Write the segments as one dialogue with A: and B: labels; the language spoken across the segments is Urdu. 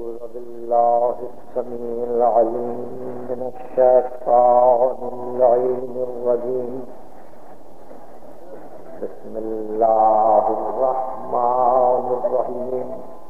A: أعوذ بالله السميع العليم من الشيطان اللعين الرجيم. بسم الله الرحمن الرحيم.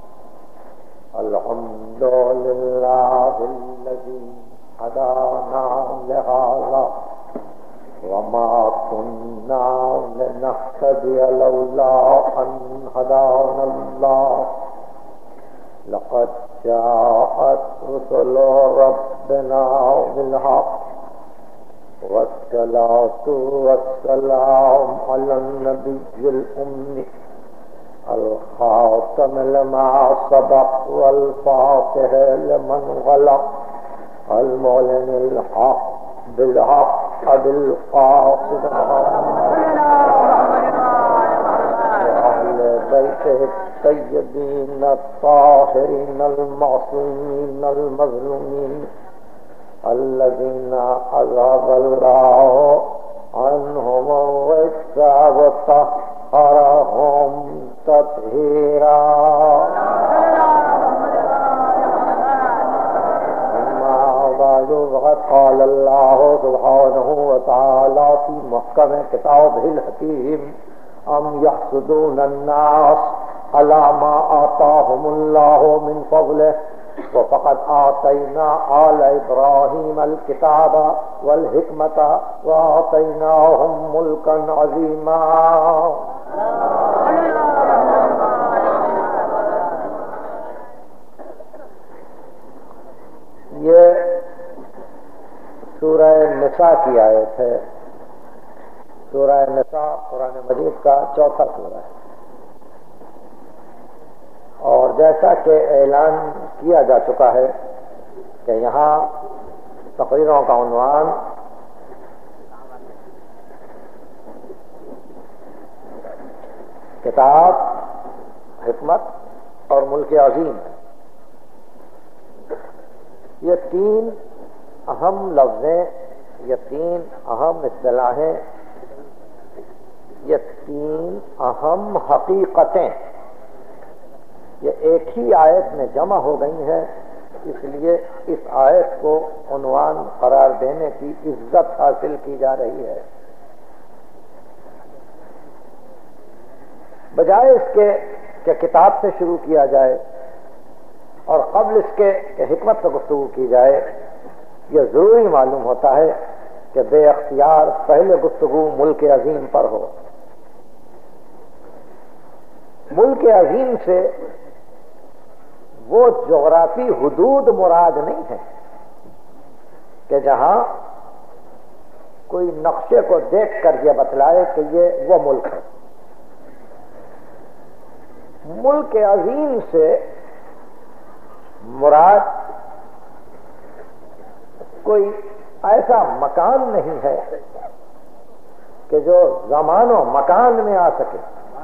A: الحمد لله الذي هدانا لهذا وما كنا لنهتدي لولا أن هدانا الله. لقد جاءت رسل ربنا بالحق والصلاة والسلام على النبي الأمي الخاتم لما سبق والفاتح لمن غلق المعلن الحق بالحق بالقاصد وأهل بيته الطيبين الطاهرين المعصومين المظلومين الذين أذهب الله عنهم الرجس وطهرهم تطهيرا. أما بعد فقد قال الله سبحانه وتعالى في محكم كتابه الحكيم: أم يحسدون الناس على ما آتاهم الله من فضله وفقد آتينا آل إبراهيم الكتاب والحكمة وآتيناهم ملكا عظيما. یہ سورہ نساء کی آیت ہے. سورہ نساء قرآن مجید کا چوتھا سورہ ہے، اور جیسا کہ اعلان کیا جا چکا ہے کہ یہاں تقریروں کا عنوان کتاب، حکمت اور ملک عظیم ہے. یہ تین اہم لفظیں، یہ تین اہم اصطلاحیں، یہ تین اہم حقیقتیں یہ ایک ہی آیت میں جمع ہو گئی ہیں. اس لیے اس آیت کو عنوان قرار دینے کی عزت حاصل کی جا رہی ہے. بجائے اس کے کہ کتاب سے شروع کیا جائے اور قبل اس کے کہ حکمت سے گفتگو کی جائے، یہ ضروری معلوم ہوتا ہے کہ بے اختیار پہلے گفتگو ملک عظیم پر ہو. ملک عظیم سے وہ جغرافی حدود مراد نہیں ہے کہ جہاں کوئی نقشے کو دیکھ کر یہ بتلائے کہ یہ وہ ملک ہے. ملک عظیم سے مراد کوئی ایسا مکان نہیں ہے کہ جو زمان و مکان میں آ سکے.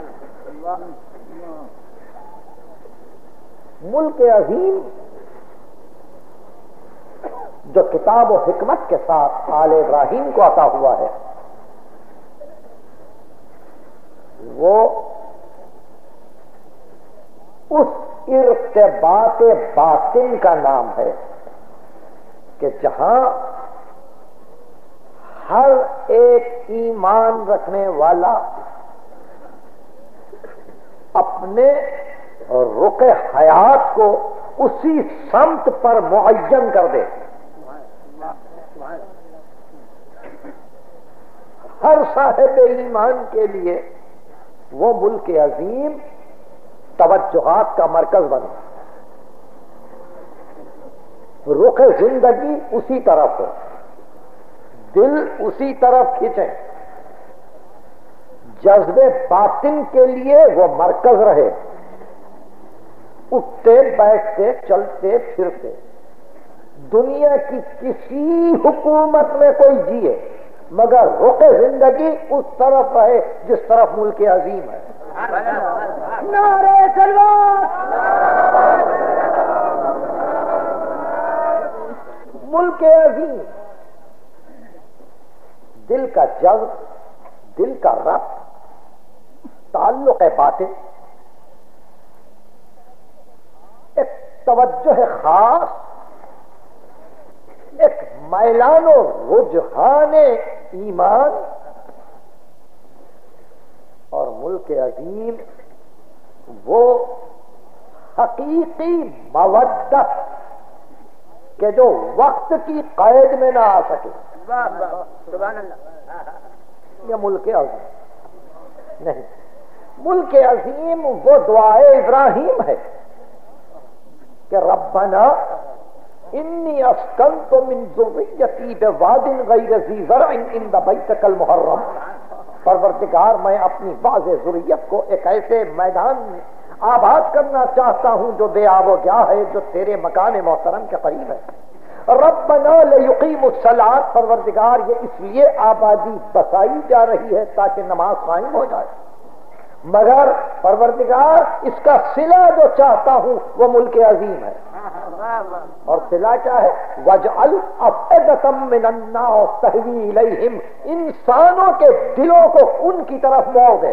A: ملک عظیم جو کتاب و حکمت کے ساتھ آل ابراہیم کو عطا ہوا ہے، وہ اس ارتباط باطن کا نام ہے کہ جہاں ہر ایک ایمان رکھنے والا اپنے رخ حیات کو اسی سمت پر معین کر دے. ہر صاحب ایمان کے لیے وہ ملک عظیم توجہات کا مرکز بنے. رخ زندگی اسی طرف ہو، دل اسی طرف کھینچے، جذبے باطن کے لیے وہ مرکز رہے. اٹھتے بیٹھتے چلتے پھرتے دنیا کی کسی حکومت میں کوئی جیے مگر رخ زندگی اس طرف رہے جس طرف ملک عظیم ہے. نعرہ تکبیر! ملک عظیم دل کا جذب، دل کا ربط، تعلق باطن، ایک توجہ خاص، ایک میلان و رجحان ایمان، اور ملک عظیم وہ حقیقی مودت کہ جو وقت کی قید میں نہ آ سکے.
B: سبحان اللہ.
A: یہ ملک عظیم نہیں. ملک عظیم وہ دعائے ابراہیم ہے کہ ربنا انی اسکنت من ذریتی بواد غیر ذی زرع عند بیتک المحرم. پروردگار میں اپنی بعض ذریت کو ایک ایسے میدان میں آباد کرنا چاہتا ہوں جو بے آب و گیا ہے، جو تیرے مکان محترم کے قریب ہے. ربنا لیقیموا الصلاۃ، پروردگار یہ اس لیے آبادی بسائی جا رہی ہے تاکہ نماز قائم ہو جائے، مگر پروردگار اس کا صلہ جو چاہتا ہوں وہ ملک عظیم ہے. اور صلہ کیا ہے؟ وَاجْعَلْ أَفْئِدَةً مِّنَ النَّاسِ تَهْوِي إِلَيْهِمْ، انسانوں کے دلوں کو ان کی طرف موڑ دے.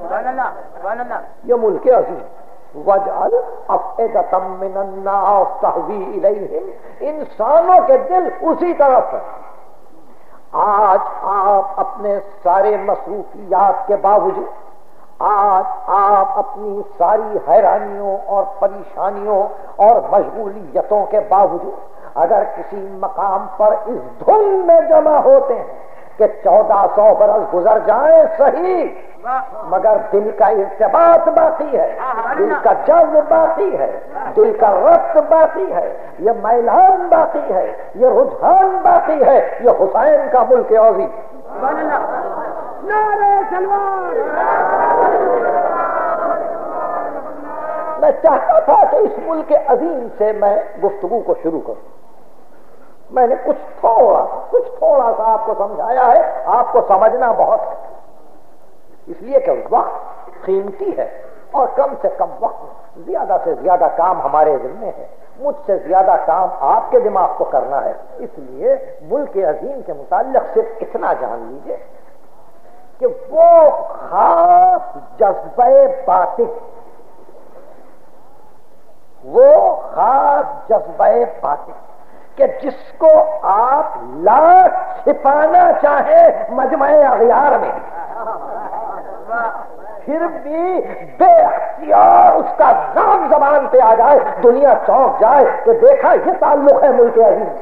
A: یہ ملک عظیم. وَاجْعَلْ أَفْئِدَةً مِّنَ النَّاسِ تَهْوِي إِلَيْهِمْ، انسانوں کے دل اسی طرف ہے. آج آپ اپنے سارے مصروفیات کے باوجود، آج آپ اپنی ساری حیرانیوں اور پریشانیوں اور مشغولیتوں کے باوجود اگر کسی مقام پر اس دھن میں جمع ہوتے ہیں کہ 1400 برس گزر جائیں صحیح، مگر دل کا ارتباط باقی ہے، دل کا جذب باقی ہے، دل کا ربط باقی ہے، یہ میلان باقی ہے، یہ رجحان باقی ہے. یہ حسین کا ملک عظیم. میں چاہتا تھا کہ اس ملک عظیم سے میں گفتگو کو شروع کروں. میں نے کچھ تھوڑا سا آپ کو سمجھایا ہے. آپ کو سمجھنا بہت ہے، اس لیے کہ وقت قیمتی ہے اور کم سے کم وقت زیادہ سے زیادہ کام ہمارے ذمہ ہے. مجھ سے زیادہ کام آپ کے دماغ کو کرنا ہے. اس لیے ملک عظیم کے متعلق صرف اتنا جان لیجئے کہ وہ خاص جذبہ باطن، وہ خاص جذبہ باطن کہ جس کو آپ لاکھ چھپانا چاہیں مجمع اغیار میں، پھر بھی بے اختیار اس کا نام زبان پہ آ جائے، دنیا چونک جائے کہ دیکھا یہ تعلق ہے ملک عظیم.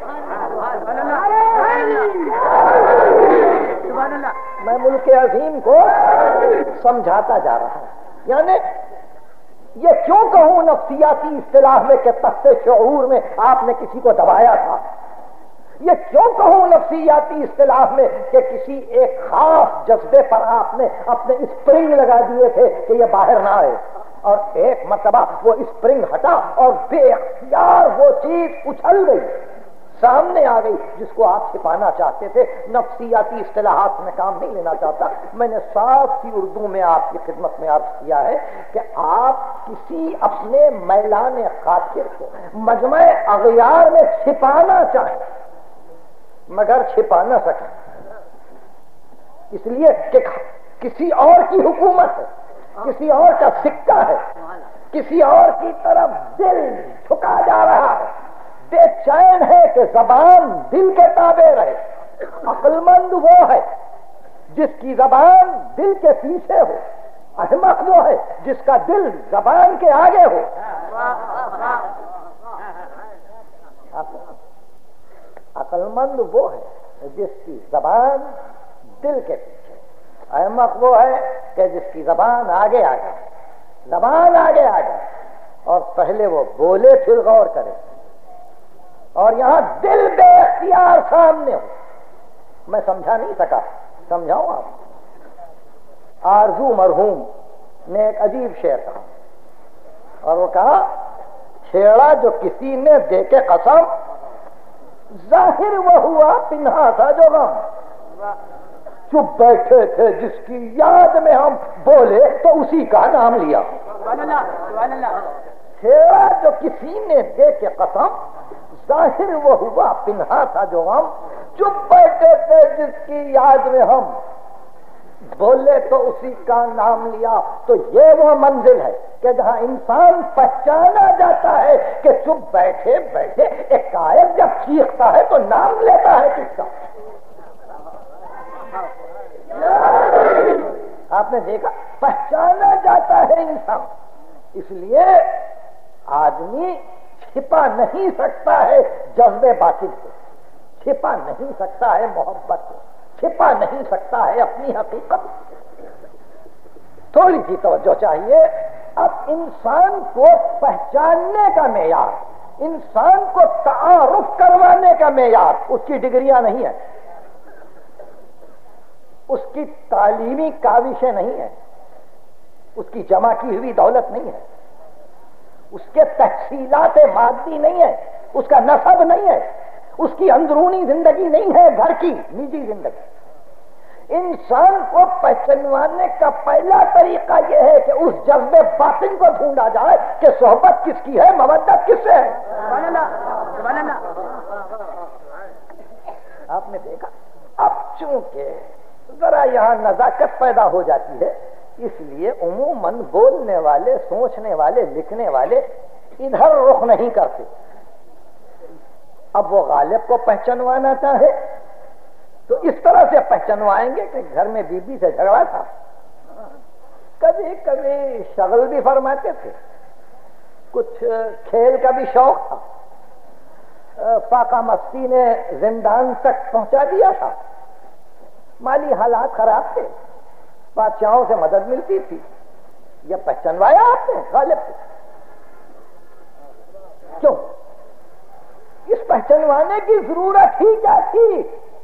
A: میں ملک عظیم کو سمجھاتا جا رہا ہوں. یعنی یہ کیوں کہوں نفسیاتی اصطلاح میں کہ تحت شعور میں آپ نے کسی کو دبایا تھا، یہ کیوں کہوں نفسیاتی اصطلاح میں کہ کسی ایک خاص جذبے پر آپ نے اپنے اسپرنگ لگا دیے تھے کہ یہ باہر نہ آئے، اور ایک مرتبہ وہ اسپرنگ ہٹا اور بے اختیار وہ چیز اچھل گئی، سامنے آ گئی جس کو آپ چھپانا چاہتے تھے. نفسیاتی اصطلاحات میں کام نہیں لینا چاہتا. میں نے صاف سی اردو میں آپ کی خدمت میں عرض کیا ہے کہ آپ کسی اپنے میلان خاطر کو مجمع اغیار میں چھپانا چاہیں مگر چھپا نہ سکیں، اس لیے کہ کسی اور کی حکومت ہے، کسی اور کا سکہ ہے، کسی اور کی طرف دل جھکا جا رہا ہے. بے چین ہے کہ زبان دل کے تابع رہے. عقل مند وہ ہے جس کی زبان دل کے پیچھے ہو، احمق وہ ہے جس کا دل زبان کے آگے ہو. عقل مند وہ ہے جس کی زبان دل کے پیچھے، احمق وہ ہے کہ جس کی زبان آگے آ جائے، زبان آگے آ جائے اور پہلے وہ بولے پھر غور کرے، اور یہاں دل بے اختیار سامنے ہو. میں سمجھا نہیں سکا، سمجھاؤں آپ. آرزو مرحوم نے ایک عجیب شعر کہا، اور وہ کہا چھیڑا جو کسی نے دے کے قسم، ظاہر وہ ہوا پنہا تھا جو غم. چپ بیٹھے تھے جس کی یاد میں ہم بولے تو اسی کا نام لیا. چھیڑا جو کسی نے دے کے قسم، ظاہر وہ ہوا پنہا تھا جو غم. چپ بیٹھے تھے جس کی یاد میں ہم بولے تو اسی کا نام لیا. تو یہ وہ منزل ہے کہ جہاں انسان پہچانا جاتا ہے کہ چپ بیٹھے بیٹھے ایک قائد جب چیختا ہے تو نام لیتا ہے کس کا. آپ نے دیکھا پہچانا جاتا ہے انسان. اس لیے آدمی چھپا نہیں سکتا ہے جذبے باطن کو، چھپا نہیں سکتا ہے محبت کو، چھپا نہیں سکتا ہے اپنی حقیقت. تھوڑی سی توجہ چاہیے. اب انسان کو پہچاننے کا معیار، انسان کو تعارف کروانے کا معیار اس کی ڈگریاں نہیں ہے، اس کی تعلیمی کاوشیں نہیں ہیں، اس کی جمع کی ہوئی دولت نہیں ہے، اس کے تحصیلات مادی نہیں ہے، اس کا نسب نہیں ہے، اس کی اندرونی زندگی نہیں ہے، گھر کی نجی زندگی. انسان کو پہچانوانے کا پہلا طریقہ یہ ہے کہ اس جذبے باطن کو ڈھونڈا جائے کہ صحبت کس کی ہے، مودت کس سے ہے. آپ نے دیکھا اب چونکہ ذرا یہاں نزاکت پیدا ہو جاتی ہے، اس لیے عموماً بولنے والے، سوچنے والے، لکھنے والے ادھر رخ نہیں کرتے. اب وہ غالب کو پہچانوانا چاہے تو اس طرح سے پہچانوائیں گے کہ گھر میں بیوی سے جھگڑا تھا. کبھی کبھی شغل بھی فرماتے تھے، کچھ کھیل کا بھی شوق تھا، فاقہ مستی نے زندان تک پہنچا دیا تھا، مالی حالات خراب تھے، بادشاہوں سے مدد ملتی تھی. یہ پہچانوایا آپ نے غالب کو. کیوں؟ اس پہچانوانے کی ضرورت ہی کیا تھی؟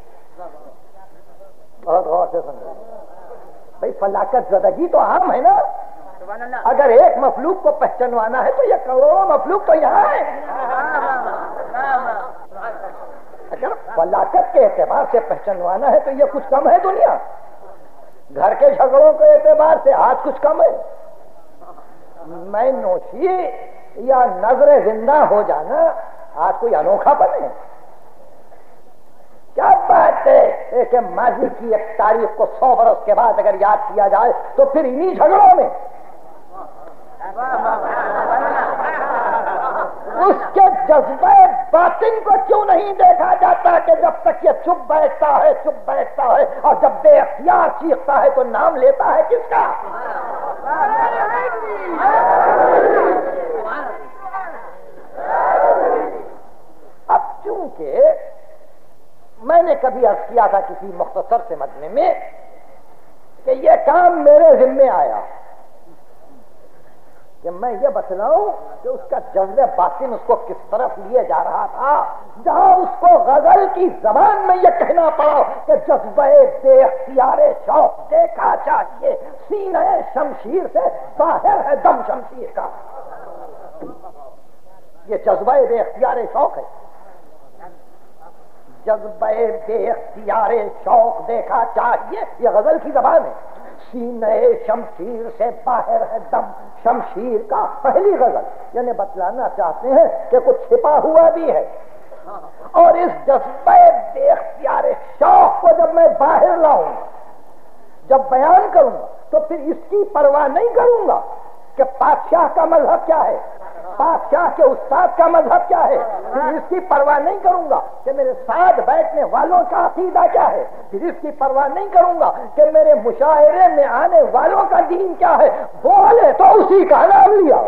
A: بہت غور سے سمجھو بھائی، فلاکت زدگی تو عام ہے نا. اگر ایک مخلوق کو پہچانوانا ہے تو یہ کروڑوں مخلوق تو یہاں ہے. اگر فلاکت کے اعتبار سے پہچانوانا ہے تو یہ کچھ کم ہے دنیا. گھر کے جھگڑوں کے اعتبار سے آج کچھ کم ہے. میں نوشی یا نظر زندہ ہو جانا آج کوئی انوکھا بنے. کیا بات ہے کہ ماضی کی ایک تاریخ کو 100 برس کے بعد اگر یاد کیا جائے تو پھر انہی جھگڑوں میں اس کے جذبہ باطن کو کیوں نہیں دیکھا جاتا کہ جب تک یہ چپ بیٹھتا ہے، چپ بیٹھتا ہے، اور جب بے اختیار چیختا ہے تو نام لیتا ہے کس کا؟ اب چونکہ میں نے کبھی عرض کیا تھا کسی مختصر سے مجمع میں کہ یہ کام میرے ذمے آیا کہ میں یہ بتلاؤں کہ اس کا جذبہ باطن اس کو کس طرف لیے جا رہا تھا، جہاں اس کو غزل کی زبان میں یہ کہنا پڑا کہ جذبہ بے اختیار شوق دیکھا چاہیے، سینہ شمشیر سے باہر ہے دم شمشیر کا. یہ جذبہ بے اختیار شوق ہے. جذبہ بے اختیار شوق دیکھا چاہیے، یہ غزل کی زبان ہے. سینہ شمشیر سے باہر ہے دم شمشیر کا. پہلی غزل یعنی بتلانا چاہتے ہیں کہ کچھ چھپا ہوا بھی ہے. اور اس جذبہ بے اختیار شوق کو جب میں باہر لاؤں گا، جب بیان کروں گا، تو پھر اس کی پرواہ نہیں کروں گا کہ بادشاہ کا مذہب کیا ہے، بادشاہ کے استاد کا مذہب کیا ہے. پھر اس کی پرواہ نہیں کروں گا کہ میرے ساتھ بیٹھنے والوں کا عقیدہ کیا ہے. پھر اس کی پرواہ نہیں کروں گا کہ میرے مشاعرے میں آنے والوں کا دین کیا ہے. بولے تو اسی کا نام لیا.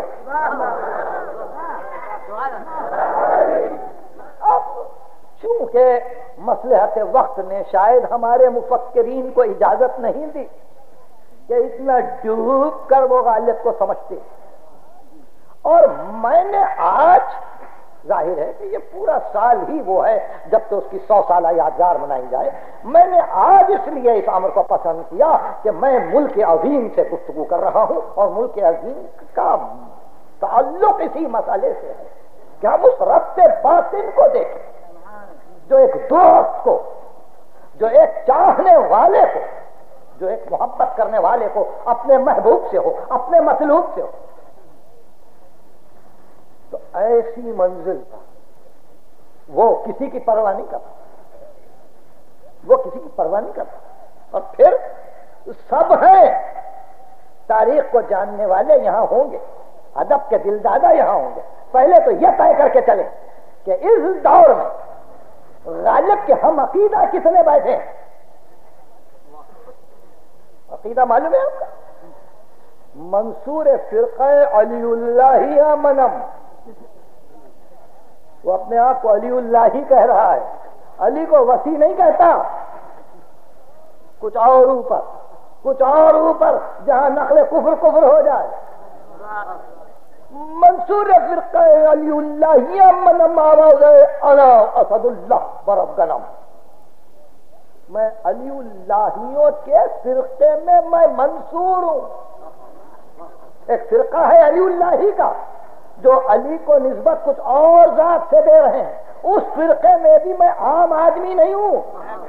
A: اب چونکہ مصلحت وقت نے شاید ہمارے مفکرین کو اجازت نہیں دی کہ اتنا ڈوب کر وہ غالب کو سمجھتے، اور میں نے آج، ظاہر ہے کہ یہ پورا سال ہی وہ ہے جب تو اس کی 100 سالہ یادگار منائی جائے، میں نے آج اس لیے اس امر کو پسند کیا کہ میں ملک عظیم سے گفتگو کر رہا ہوں، اور ملک عظیم کا تعلق اسی مسئلے سے ہے کہ ہم اس ربط باطن کو دیکھیں جو ایک دوست کو، جو ایک چاہنے والے کو، جو ایک محبت کرنے والے کو اپنے محبوب سے ہو، اپنے مطلوب سے ہو. تو ایسی منزل پر وہ کسی کی پرواہ نہیں کرتا، وہ کسی کی پرواہ نہیں کرتا. اور پھر سب ہیں، تاریخ کو جاننے والے یہاں ہوں گے، ادب کے دل دادا یہاں ہوں گے. پہلے تو یہ طے کر کے چلے کہ اس دور میں غالب کے ہم عقیدہ کتنے بیٹھے ہیں. عقیدہ معلوم ہے آپ کا؟ منصور فرقہ علی اللہ منم، وہ اپنے آپ کو علی اللہ ہی کہہ رہا ہے، علی کو وسیع نہیں کہتا. کچھ اور اوپر جہاں نقل کفر ہو جائے. منصور فرقہ علی اللہ منم آواز انا اسد اللہ برب گنم. میں علی اللہیوں کے فرقے میں منصور ہوں. ایک فرقہ ہے علی اللہ کا جو علی کو نسبت کچھ اور ذات سے دے رہے ہیں. اس فرقے میں بھی میں عام آدمی نہیں ہوں.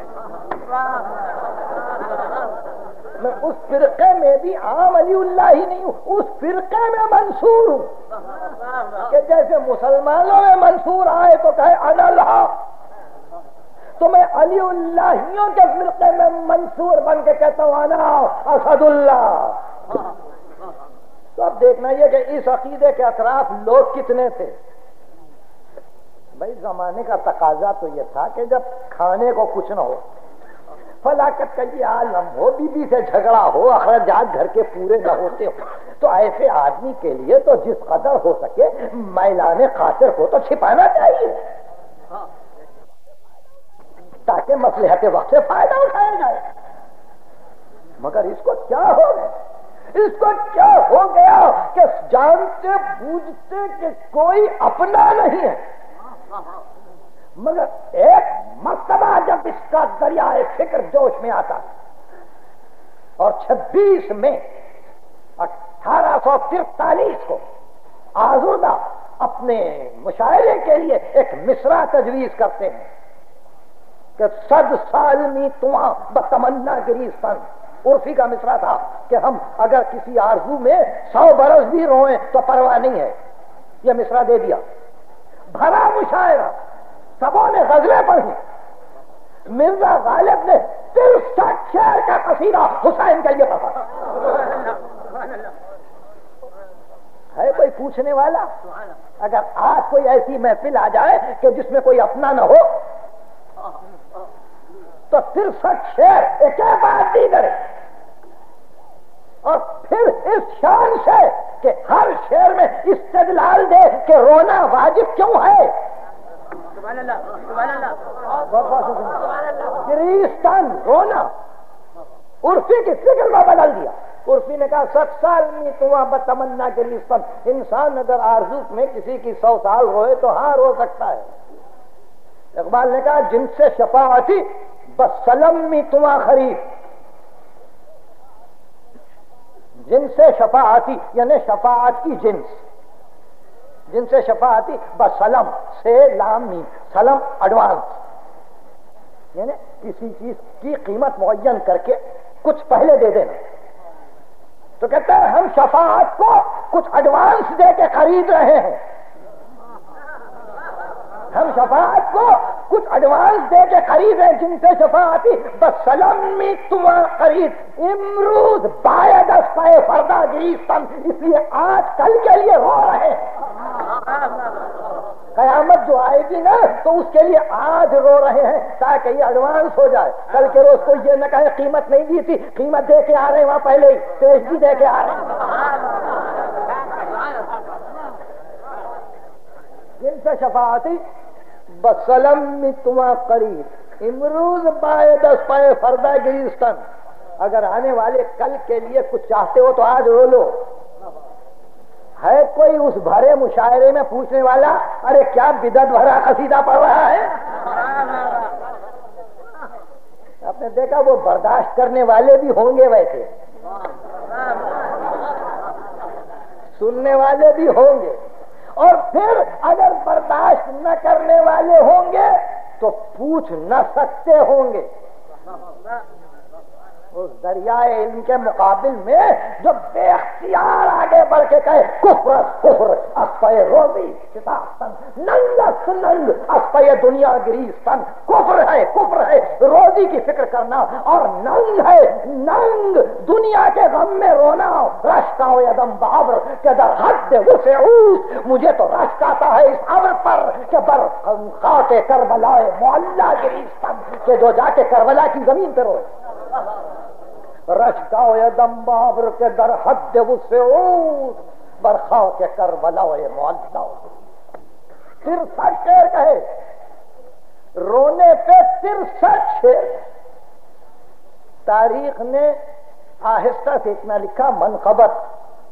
A: میں اس فرقے میں بھی عام علی اللہ ہی نہیں ہوں، اس فرقے میں منصور ہوں. کہ جیسے مسلمانوں میں منصور آئے تو کہے انا الحق، تو میں علی اللہیوں کے فرقے میں منصور بن کے کہتا ہوں انا اسد اللہ. تو اب دیکھنا یہ کہ اس عقیدے کے اطراف لوگ کتنے تھے. بھائی زمانے کا تقاضا تو یہ تھا کہ جب کھانے کو کچھ نہ ہو، فلاکت کا یہ عالم ہو، بیوی سے جھگڑا ہو، اخراجات گھر کے پورے نہ ہوتے ہو، تو ایسے آدمی کے لیے تو جس قدر ہو سکے میلان خاطر کو تو چھپانا چاہیے تاکہ مصلحت وقت سے فائدہ اٹھایا جائے. مگر اس کو کیا ہو گیا، اس کو کیا ہو گیا کہ جانتے بوجھتے کہ کوئی اپنا نہیں ہے. مگر ایک مرتبہ جب اس کا دریائے فکر جوش میں آتا اور 26 مئی 1843 کو آزردہ اپنے مشاعرے کے لیے ایک مصرع تجویز کرتے ہیں کہ 100 سال می تواں بتمنا گریستان. عرفی کا مصرع تھا کہ ہم اگر کسی آرزو میں 100 برس بھی روئیں تو پرواہ نہیں ہے. یہ مصرع دے دیا، بھرا مشاعرہ، سبوں نے غزلیں پڑھی. مرزا غالب نے 63 شعر کا قصیدہ حسین کے لیے پڑھا. ہے کوئی پوچھنے والا؟ اگر آج کوئی ایسی محفل آ جائے کہ جس میں کوئی اپنا نہ ہو تو 63 شعر ایک بات دی کرے، اور پھر اس شان سے کہ ہر شعر میں استدلال دے کہ رونا واجب کیوں ہے. گریستان رونا، عرفی کی فکر کو بدل دیا. عرفی نے کہا 100 سال میں تمہاں بتمنا گریستان. انسان اگر آرزو میں کسی کی 100 سال روئے تو ہاں رو سکتا ہے. اقبال نے کہا جن سے شفاعتی بس سلم میں تمہاں خرید. جن سے شفاعتی یعنی شفاعت کی جنس، جن سے شفاعتی بسلم سے لام میم، سلم ایڈوانس، یعنی کسی چیز کی قیمت معین کر کے کچھ پہلے دے دینا. تو کہتا ہے ہم شفاعت کو کچھ ایڈوانس دے کے خرید رہے ہیں. ہم شفاعت کو کچھ ایڈوانس دے کے خرید ہیں. جن سے شفاعتی بسلم میں تمہاں خرید. امروز باید از پائے فردا گریستان، اس لیے آج کل کے لیے رو رہے ہیں. قیامت جو آئے گی نا تو اس کے لیے آج رو رہے ہیں تاکہ یہ ایڈوانس ہو جائے. کل کے روز کو یہ نہ کہے قیمت نہیں دی تھی، قیمت دے کے آ رہے ہیں، وہاں پہلے ہی پیشگی دے کے آ رہے ہیں. جن سے شفاعتی بسلم میں تمہاں قریب، امروز باید از پائے فردا گریستان. اگر آنے والے کل کے لیے کچھ چاہتے ہو تو آج رو لو. ہے کوئی اس بھرے مشاعرے میں پوچھنے والا ارے کیا بدعت بھرا قصیدہ پڑھ رہا ہے؟ آپ نے دیکھا وہ برداشت کرنے والے بھی ہوں گے، ویسے سننے والے بھی ہوں گے، اور پھر اگر برداشت نہ کرنے والے ہوں گے تو پوچھ نہ سکتے ہوں گے. اس دریائے علم کے مقابل میں جو بے اختیار آگے بڑھ کے کہے کفر کفر اسپے روزی شتافتن ننگ ننگ اسپے دنیا گریستن، کفر ہے روزی کی فکر کرنا، اور ننگ ہے ننگ دنیا کے غم میں رونا، رشکا و یدم بابر کہ در حد وسعود، مجھے تو رشک آتا ہے اس ابر پر کہ بر خاک کربلائے معلا گریستن، کہ جو جا کے کربلا کی زمین پہ روئے، رشکا و یدم بابر کے در حد وسعود برخا کے کربلا معلا، پھر سچ شعر کہے رونے پہ 63 شعر۔ تاریخ نے آہستہ سے اتنا لکھا منقبت،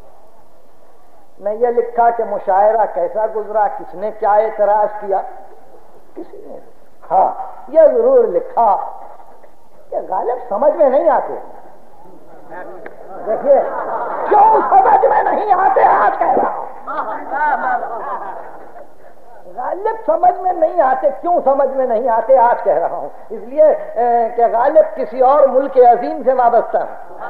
A: نے یہ لکھا کہ مشاعرہ کیسا گزرا، کس نے کیا اعتراض کیا، کسی نے، ہاں یہ ضرور لکھا کہ غالب سمجھ میں نہیں آتے۔ دیکھیے کیوں سمجھ میں نہیں آتے، آج کہہ رہا ہوں غالب سمجھ میں نہیں آتے، کیوں سمجھ میں نہیں آتے آج کہہ رہا ہوں، اس لیے کہ غالب کسی اور ملک عظیم سے وابستہ ہے،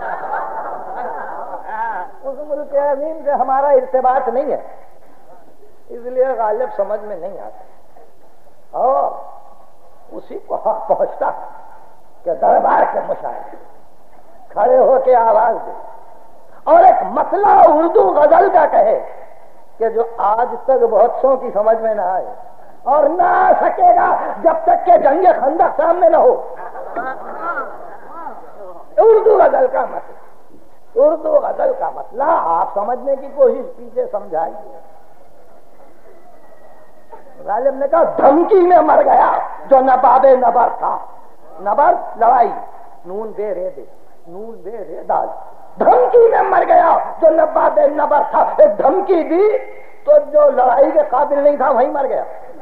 A: اس ملک عظیم سے ہمارا ارتباط نہیں ہے، اس لیے غالب سمجھ میں نہیں آتا، اور اسی کو حق پہنچتا کہ دربار کے مشاعرے کھڑے ہو کے آواز دے اور ایک مسئلہ اردو غزل کا کہے کہ جو آج تک بہت سو کی سمجھ میں نہ آئے اور نہ آ سکے گا جب تک کہ جنگ خندق سامنے نہ ہو۔ اردو غزل کا مسئلہ، اردو غزل کا مسئلہ آپ سمجھنے کی کوشش پیچھے سمجھائیے۔ غالب نے کہا دھمکی میں مر گیا جو نباب نبر تھا، نبر لڑائی، نون بے رے دے، نون بے رے دال، دھمکی میں مر گیا جو نباب نبر تھا، ایک دھمکی دی تو جو لڑائی کے قابل نہیں تھا وہیں مر گیا،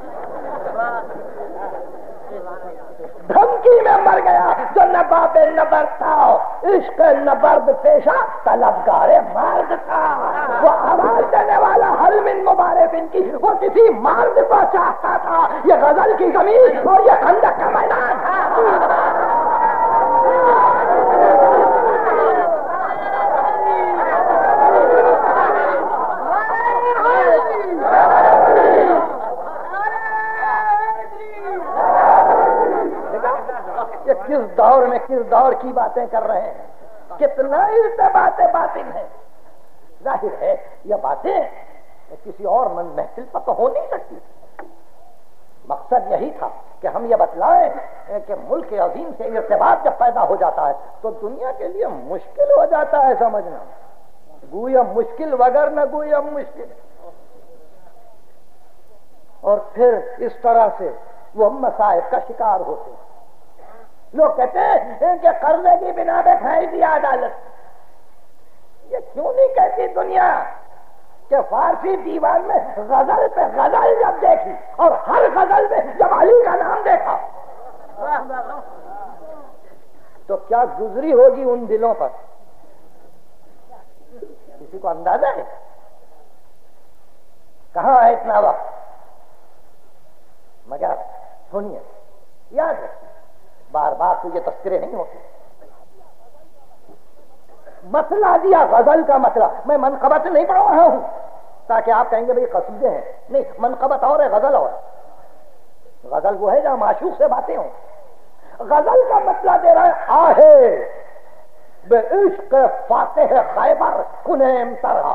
A: دھمکی میں مر گیا جو نباب نبر تھا، عشق نبرد پیشہ طلبگار مرد تھا، وہ آواز دینے والا حل من مبارک ان کی، وہ کسی مرد کو چاہتا تھا، یہ غزل کی زمین اور یہ خندق کا میدان تھا۔ کس دور میں کس دور کی باتیں کر رہے ہیں، کتنا ارتباط باطن ہے۔ ظاہر ہے یہ باتیں کسی اور محفل پر تو ہو نہیں سکتی، مقصد یہی تھا کہ ہم یہ بتلائیں کہ ملک عظیم سے ارتباط جب پیدا ہو جاتا ہے تو دنیا کے لیے مشکل ہو جاتا ہے سمجھنا، گویا مشکل وگر نہ گویا مشکل، اور پھر اس طرح سے وہ مصائب کا شکار ہوتے ہیں۔ لوگ کہتے ہیں کہ قرضے کی بنا پہ کھائی دی عدالت، یہ کیوں نہیں کہتی دنیا کہ فارسی دیوان میں غزل پہ غزل جب دیکھی اور ہر غزل میں جب علی کا نام دیکھا تو کیا گزری ہوگی ان دلوں پر، کسی کو اندازہ ہے؟ کہاں ہے اتنا وقت، مگر سنیے، یاد رکھیے بار بار تو یہ تذکرے نہیں ہوتے۔ مسئلہ دیا غزل کا مسئلہ، میں منقبت نہیں پڑھ رہا ہوں تاکہ آپ کہیں گے بھئی قصیدے ہیں، نہیں، منقبت اور ہے غزل اور ہے۔ غزل وہ ہے جہاں معشوق سے باتیں ہوں، غزل کا مسئلہ دے رہا ہے آہے بے عشق فاتح خیبر کنیم طرح،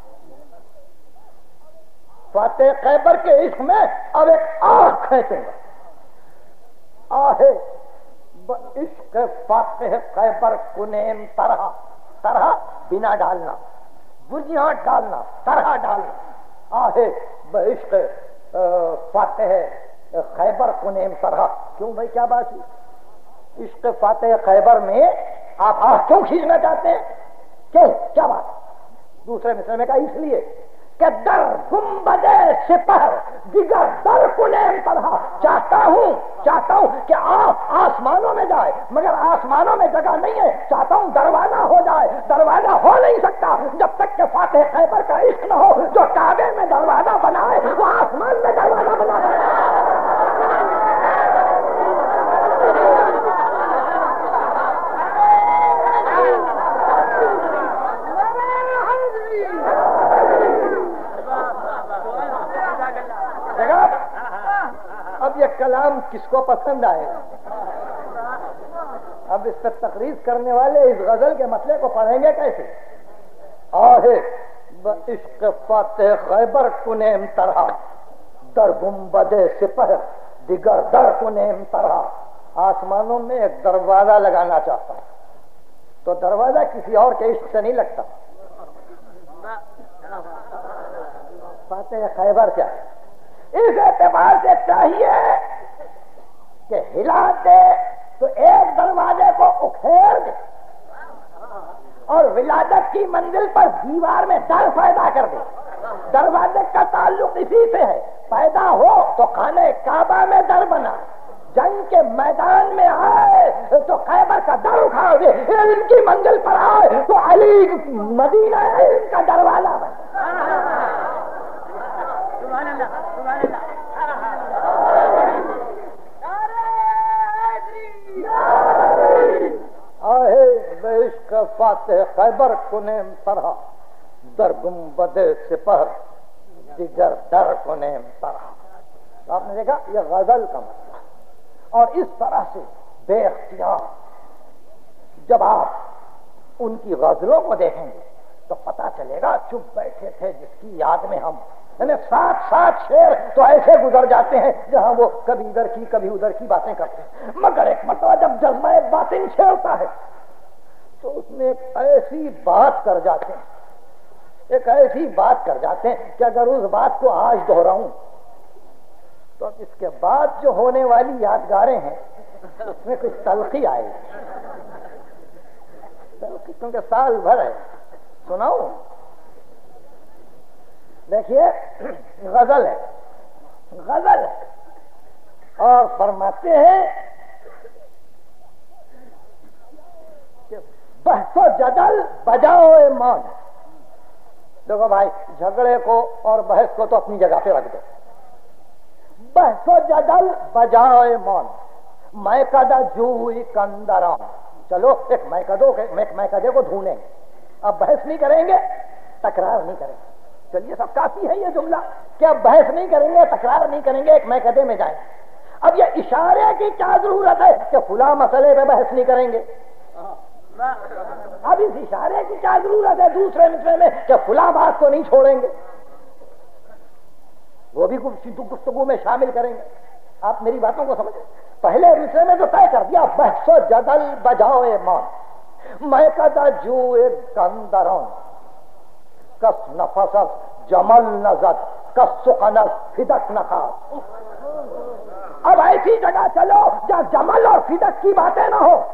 A: فاتح خیبر کے عشق میں اب ایک آنکھ کھینچیں گا، آہے عشق فاتح خیبر کنیم طرح، طرح بنا ڈالنا، بجیاں ڈالنا، طرح ڈالنا، آہے بعشق فاتح خیبر کنیم طرح۔ کیوں بھائی کیا بات ہے؟ عشق فاتح خیبر میں آپ آہ کیوں کھینچنا چاہتے ہیں؟ کیوں، کیا بات؟ دوسرے مصرے میں کہا اس لیے کہ در گنبد سپہر دیگر در کنیم طرح، چاہتا ہوں کہ آسمانوں میں جائے مگر آسمانوں میں جگہ نہیں ہے، چاہتا ہوں دروازہ ہو جائے، دروازہ ہو نہیں سکتا جب تک کہ فاتح خیبر کا عشق نہ ہو، جو کعبے میں دروازہ بنائے وہ آسمان میں دروازہ بنائے۔
C: اب یہ کلام کس کو پسند آئے گا؟ اب اس پہ تقریر کرنے والے اس غزل کے مسئلے کو پڑھیں گے کیسے؟ آہے عشق فاتح خیبر کنیم طرح در گنبد سپہ دیگر در کنیم طرح. آسمانوں میں ایک دروازہ لگانا چاہتا ہوں تو دروازہ کسی اور کے عشق سے نہیں لگتا. فاتح خیبر کیا ہے؟ اس اعتبار سے چاہیے کہ ہلا دے تو ایک دروازے کو اکھیڑ دے اور ولادت کی منزل پر دیوار میں در پیدا کر دے. دروازے کا تعلق اسی سے ہے. پیدا ہو تو خانہ کعبہ میں در بنا, جنگ کے میدان میں آئے تو خیبر کا در اٹھا دے, ان کی منزل پر آئے تو علی مدینہ ان کا دروازہ بنا.
B: سبحان اللہ سبحان اللہ.
C: آہے بے عشق فاتح خیبر کنیم طرح در گنبد سپہ دیگر در کنیم طرح. آپ نے دیکھا یہ غزل کا مسئلہ, اور اس طرح سے بے اختیار جب آپ ان کی غزلوں کو دیکھیں گے تو پتا چلے گا چپ بیٹھے تھے جس کی یاد میں ہم, یعنی سات شعر تو ایسے گزر جاتے ہیں جہاں وہ کبھی ادھر کی کبھی ادھر کی باتیں کرتے ہیں, مگر ایک مرتبہ جب جذبہ باطن چھیڑتا ہے تو اس میں ایک ایسی بات کر جاتے ہیں, ایک ایسی بات کر جاتے ہیں کہ اگر اس بات کو آج دہراؤں تو اس کے بعد جو ہونے والی یادگاریں ہیں اس میں کچھ تلخی آئے گی, تلخی, کیونکہ سال بھر ہے. سناؤں؟ دیکھیے غزل ہے, غزل ہے, اور فرماتے ہیں کہ بحث و جدل بجاؤ مان. دیکھو بھائی, جھگڑے کو اور بحث کو تو اپنی جگہ پہ رکھ دو. بحث و جدل بجاؤ مان میکدہ جوئی کندران. چلو ایک میکدے کو ڈھونڈیں گے, اب بحث نہیں کریں گے, تکرار نہیں کریں گے. چلیے سب کافی ہے یہ جملہ کہ اب بحث نہیں کریں گے, تکرار نہیں کریں گے, ایک میکدے میں جائیں. اب یہ اشارے کی کیا ضرورت ہے کہ فلاں مسئلے پہ بحث نہیں کریں گے؟ اب اس اشارے کی کیا ضرورت ہے دوسرے مصرے میں کہ فلاں بات کو نہیں چھوڑیں گے, وہ بھی گفتگو میں شامل کریں گے؟ آپ میری باتوں کو سمجھیں. پہلے مصرے میں تو طے کر دیا بحث و جدل بجاؤ مان میکدہ جوئے کندران کس نفس جمل نزد کس سقنس فدک نخاس. اب ایسی جگہ چلو جہاں جمل اور فدک کی باتیں نہ ہو.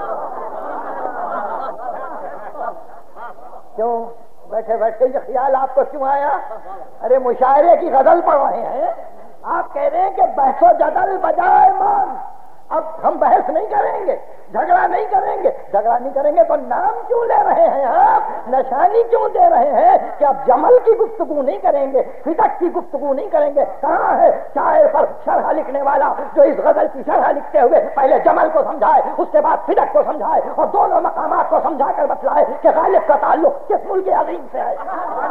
C: کیوں بیٹھے بیٹھے یہ خیال آپ کو کیوں آیا؟ ارے مشاعرے کی غزل پڑھ رہے ہیں, آپ کہہ رہے ہیں کہ بحث و جدل بجائے مان. اب ہم بحث نہیں کریں گے, جھگڑا نہیں کریں گے. جھگڑا نہیں کریں گے تو نام کیوں لے رہے ہیں آپ, نشانی کیوں دے رہے ہیں کہ اب جمل کی گفتگو نہیں کریں گے, فدک کی گفتگو نہیں کریں گے؟ کہاں ہے شاعر پر شرح لکھنے والا جو اس غزل کی شرح لکھتے ہوئے پہلے جمل کو سمجھائے, اس کے بعد فدک کو سمجھائے, اور دونوں مقامات کو سمجھا کر بتلائے کہ غالب کا تعلق کس ملک عظیم سے ہے؟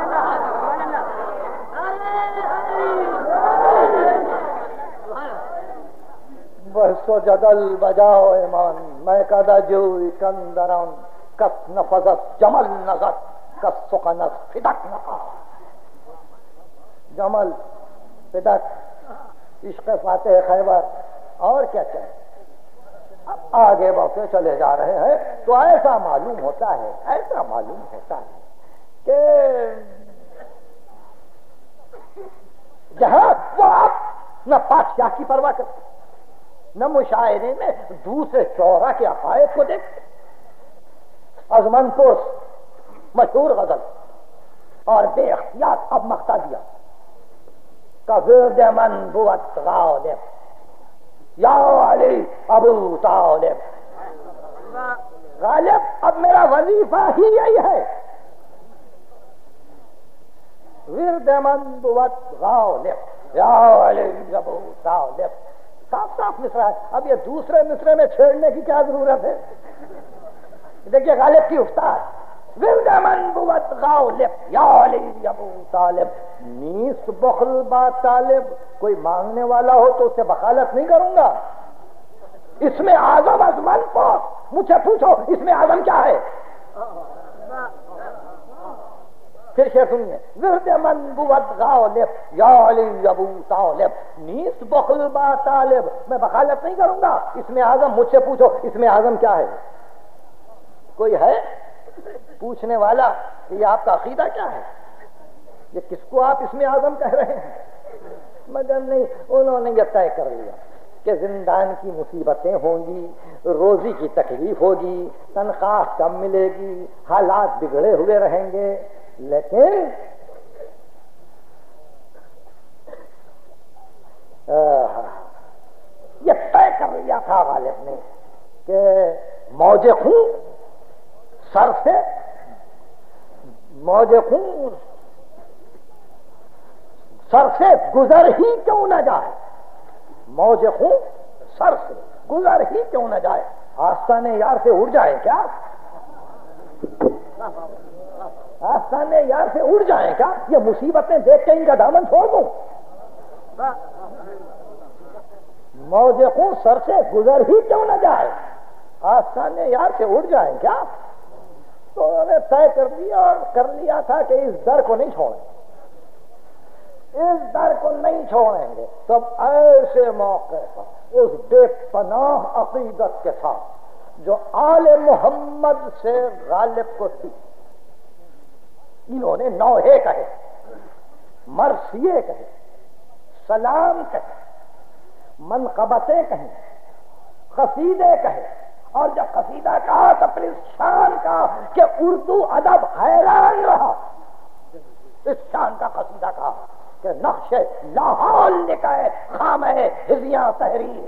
C: بحث و جدل بجاؤ ایمان میکدہ جوئی کندران کس نفذت جمل نزد کس سقنت فدک نخاس. جمل, فدک, عشق فاتح خیبر, اور کیا چاہیے؟ اب آگے بڑھتے چلے جا رہے ہیں تو ایسا معلوم ہوتا ہے کہ جہاں وہ آپ نہ بادشاہ کی پرواہ کرتے, نہ مشاعرے میں دوسرے شعراء کے عقائد کو دیکھتے. ازمن پوش مشہور غزل, اور بے اختیار اب مقطع دیا کہ من بوت غالب یا علی ابو طالب. غالب اب میرا وظیفہ ہی یہی ہے, ورد من بوت غالب یا علی ابو طالب. صاف صاف مصرع ہے. اب یہ دوسرے مصرے میں چھیڑنے کی کیا ضرورت ہے؟ دیکھیے غالب کی افتاد ورد من بود غالب یا علی ابو طالب، نیست بخل با طالب، کوئی مانگنے والا ہو تو اس سے بخالت نہیں کروں گا. اس میں اعظم از من پوچھ، مجھ سے پوچھو اس میں اعظم کیا ہے. پھر شعر سنیے، ورد من بود غالب یا علی ابو طالب، نیست بخل با طالب، میں بخالت نہیں کروں گا. اس میں اعظم، مجھ سے پوچھو اس میں اعظم کیا ہے. کوئی ہے پوچھنے والا کہ یہ آپ کا عقیدہ کیا ہے، یہ کس کو آپ اس میں اعظم کہہ رہے ہیں. مگر نہیں، انہوں نے یہ طے کر لیا کہ زندان کی مصیبتیں ہوں گی، روزی کی تکلیف ہوگی، تنخواہ کم ملے گی، حالات بگڑے ہوئے رہیں گے، لیکن یہ طے کر لیا تھا غالب نے کہ موج خون سر سے، موج خون سر سے گزر ہی کیوں نہ جائے، موج خون سر سے گزر ہی کیوں نہ جائے. آستان یار سے اڑ جائے کیا، آستان یار سے اڑ جائیں کیا، یہ مصیبتیں دیکھ کے ان کا دامن چھوڑ دوں. موج خون سر سے گزر ہی کیوں نہ جائے، آستان یار سے اڑ جائیں کیا. تو انہوں نے طے کر دیا اور کر لیا تھا کہ اس در کو نہیں چھوڑیں، اس در کو نہیں چھوڑیں گے. تب ایسے موقع پر اس بے پناہ عقیدت کے ساتھ جو آل محمد سے غالب کو تھی، انہوں نے نوحے کہے، مرثیے کہے، سلام کہے، منقبتیں کہیں، قصیدے کہے. اور جب قصیدہ کہا تو اپنی شان کا کہ اردو ادب حیران رہا. اس شان کا قصیدہ کہا کہ نقش لاحول لکھے خام ہے ہزیاں تحریر.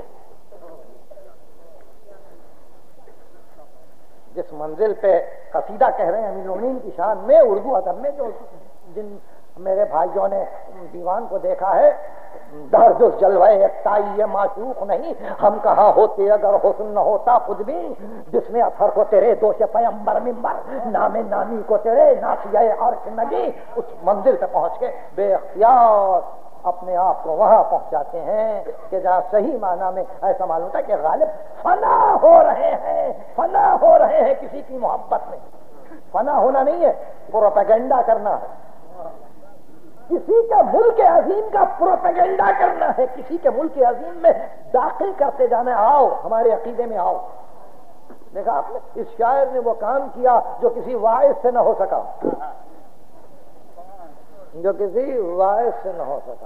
C: جس منزل پہ قصیدہ کہہ رہے ہیں امیر المومنین کی شان میں، اردو ادب میں جو جن میرے بھائیوں نے دیوان کو دیکھا ہے، در جز جلوہ یکتائی معشوق نہیں، ہم کہاں ہوتے اگر حسن نہ ہوتا خود بھی، جس میں اثر کو تیرے دوش پیمبر ممبر، نام نامی کو تیرے ناسیہ عرش نگی. اس منزل پہ پہنچ کے بے اختیار اپنے آپ کو وہاں پہنچاتے ہیں کہ جہاں صحیح معنی میں ایسا معلوم ہوتا ہے کہ غالب فنا ہو رہے ہیں، فنا ہو رہے ہیں کسی کی محبت میں. فنا ہونا نہیں ہے، پروپیگنڈا کرنا ہے، کسی کے ملک عظیم کا پروپیگنڈا کرنا ہے، کسی کے ملک عظیم میں داخل کرتے جانا. آؤ ہمارے عقیدے میں آؤ. دیکھا آپ نے اس شاعر نے وہ کام کیا جو کسی واعظ سے نہ ہو سکا، جو کسی واعظ سے نہ ہو سکا.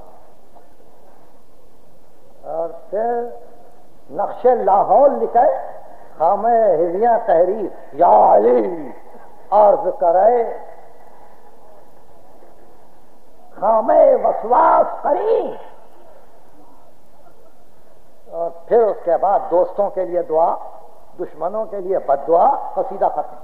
C: اور پھر نقش لاہور لکھے خام ہزیاں تحریر یا علی عرض کرے خام وسواس کریں. اور پھر اس کے بعد دوستوں کے لیے دعا، دشمنوں کے لیے بد دعا، قصیدہ ختم.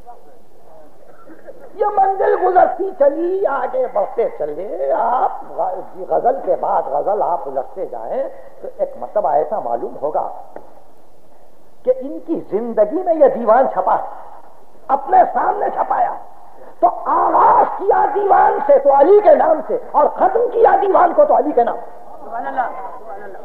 C: یہ منزل گزرتی چلی، آگے بڑھتے چلے. آپ غزل کے بعد غزل آپ لگتے جائیں تو ایک مرتبہ ایسا معلوم ہوگا کہ ان کی زندگی میں یہ دیوان چھپا ہے، اپنے سامنے چھپایا. تو آغاز کیا دیوان سے تو علی کے نام سے، اور ختم کیا دیوان کو تو علی کے نام.
B: سبحان اللہ، سبحان اللہ.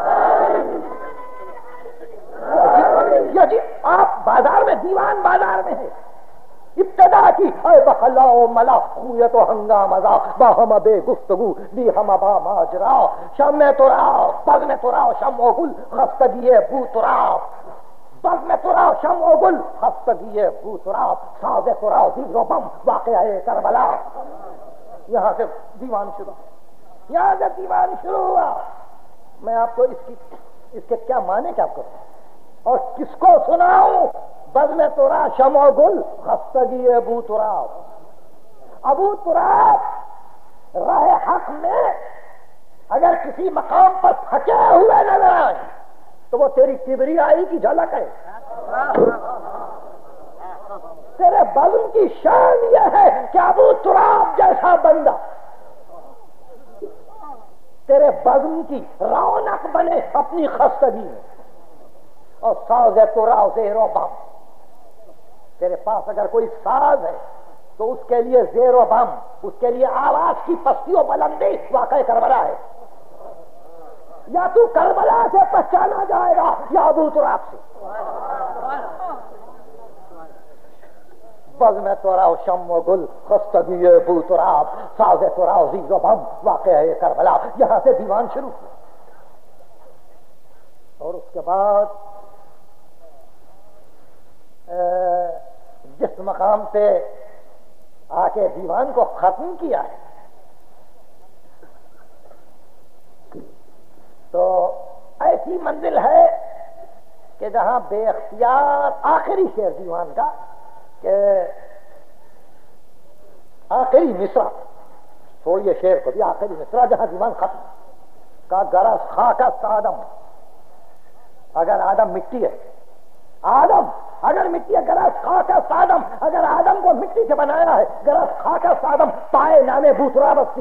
C: جی آپ بازار میں، دیوان بازار میں ہے. ابتدا کی اے بخلا و ملا خویت و ہنگام ازا باہم بے گفتگو بی ہم با ماجرا شم میں تو راو بغ میں تو راو شم و گل خستگی بو تو راو بغ میں تو راو شم و گل خستگی بو تو راو ساز تو راو دیگر و بم واقعہ کربلا. یہاں سے دیوان شروع، یہاں سے دیوان شروع ہوا. میں آپ کو اس کے کیا معنی کیا کروں اور کس کو سناؤں. بز میں تورا شم و گل خستگی ابو تراب. ابو تراب راہ حق میں اگر کسی مقام پر تھکے ہوئے نظر آئے تو وہ تیری کبریائی کی جھلک ہے. تیرے بزم کی شان یہ ہے کہ ابو تراب جیسا بندہ تیرے بزم کی رونق بنے اپنی خستگی میں. اور ساز تو راو زیر و بم، تیرے پاس اگر کوئی ساز ہے تو اس کے لیے زیر و بم، اس کے لیے آواز کی پستی و بلندی واقع کربلا ہے. یا تو کربلا سے پہچانا جائے گا یا ابو تراب سے. بز میں تو راو شم و گل خستگی ابو تراب، ساز تو راو زیر و بم واقع ہے کربلا. یہاں سے دیوان شروع کیا. اور اس کے بعد جس مقام پہ آ کے دیوان کو ختم کیا ہے تو ایسی منزل ہے کہ جہاں بے اختیار آخری شعر دیوان کا کہ آخری مصرع، چھوڑیے شعر کو بھی، آخری مصرع جہاں دیوان ختم کا گرس خاکست آدم، اگر آدم مٹی ہے، آدم اگر مٹی ہے، گرس خاکست آدم، اگر آدم کو مٹی سے بنایا ہے، گرس خاکست آدم، پائے نامے بوتراب استی،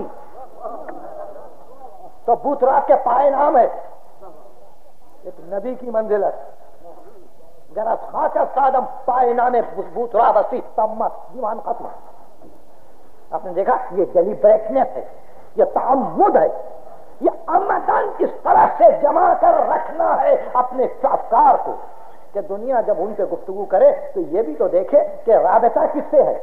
C: تو بوتراب کے پائے نام ہے. ایک نبی کی منزل ہے. گرس خاکست آدم، پائے نامے بوتراب استی، تمت دیوان ختم. آپ نے دیکھا یہ ڈیلیبریٹنس ہے، یہ تعمد ہے، یہ عمدن اس طرح سے جمع کر رکھنا ہے اپنے افکار کو کہ دنیا جب ان پہ گفتگو کرے تو یہ بھی تو دیکھے کہ رابطہ کس سے ہے.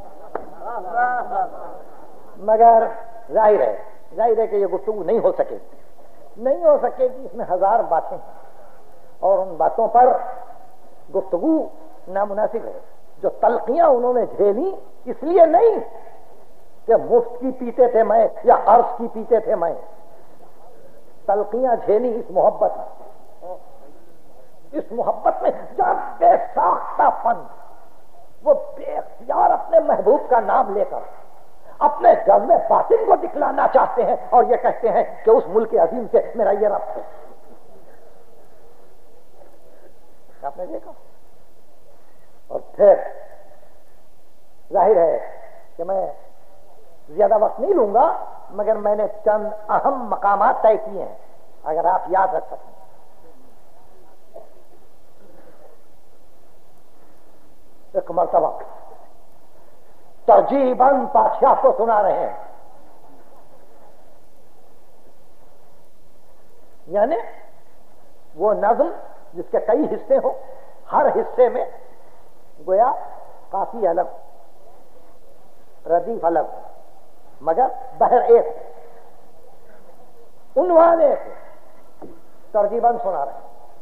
C: مگر ظاہر ہے کہ یہ گفتگو نہیں ہو سکے گی. اس میں ہزار باتیں ہیں اور ان باتوں پر گفتگو نامناسب ہے. جو تلقیاں انہوں نے جھیلی اس لیے نہیں کہ مفت کی پیتے تھے میں یا قرض کی پیتے تھے میں، تلقیاں جھیلی اس محبت میں. اس محبت میں جب بے ساختہ پن وہ بے اختیار اپنے محبوب کا نام لے کر اپنے جذبے باطن کو دکھلانا چاہتے ہیں اور یہ کہتے ہیں کہ اس ملک عظیم سے میرا یہ ربط ہے. آپ نے دیکھا. اور پھر ظاہر ہے کہ میں زیادہ وقت نہیں لوں گا مگر میں نے چند اہم مقامات طے کیے ہیں اگر آپ یاد رکھ سکیں. ایک مرتبہ ترجیباً بادشاہ کو سنا رہے ہیں، یعنی وہ نظم جس کے کئی حصے ہوں، ہر حصے میں گویا کافی الگ، ردیف الگ، مگر بہر ایک، عنوان ایک، ترجیباً سنا رہے ہیں.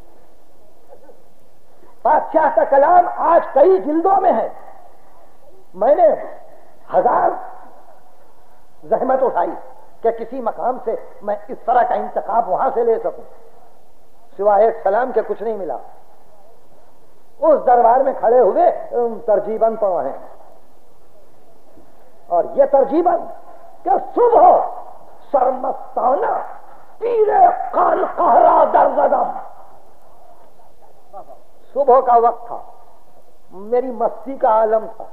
C: بادشاہ کا کلام آج کئی جلدوں میں ہے. میں نے ہزار زحمت اٹھائی کہ کسی مقام سے میں اس طرح کا انتخاب وہاں سے لے سکوں، سوائے ایک سلام کے کچھ نہیں ملا. اس دربار میں کھڑے ہوئے ترجیباً پڑھا ہے. اور یہ ترجیباً کہ صبح سرمستانہ پیر خان قہرا در زدم. صبح کا وقت تھا، میری مستی کا عالم تھا.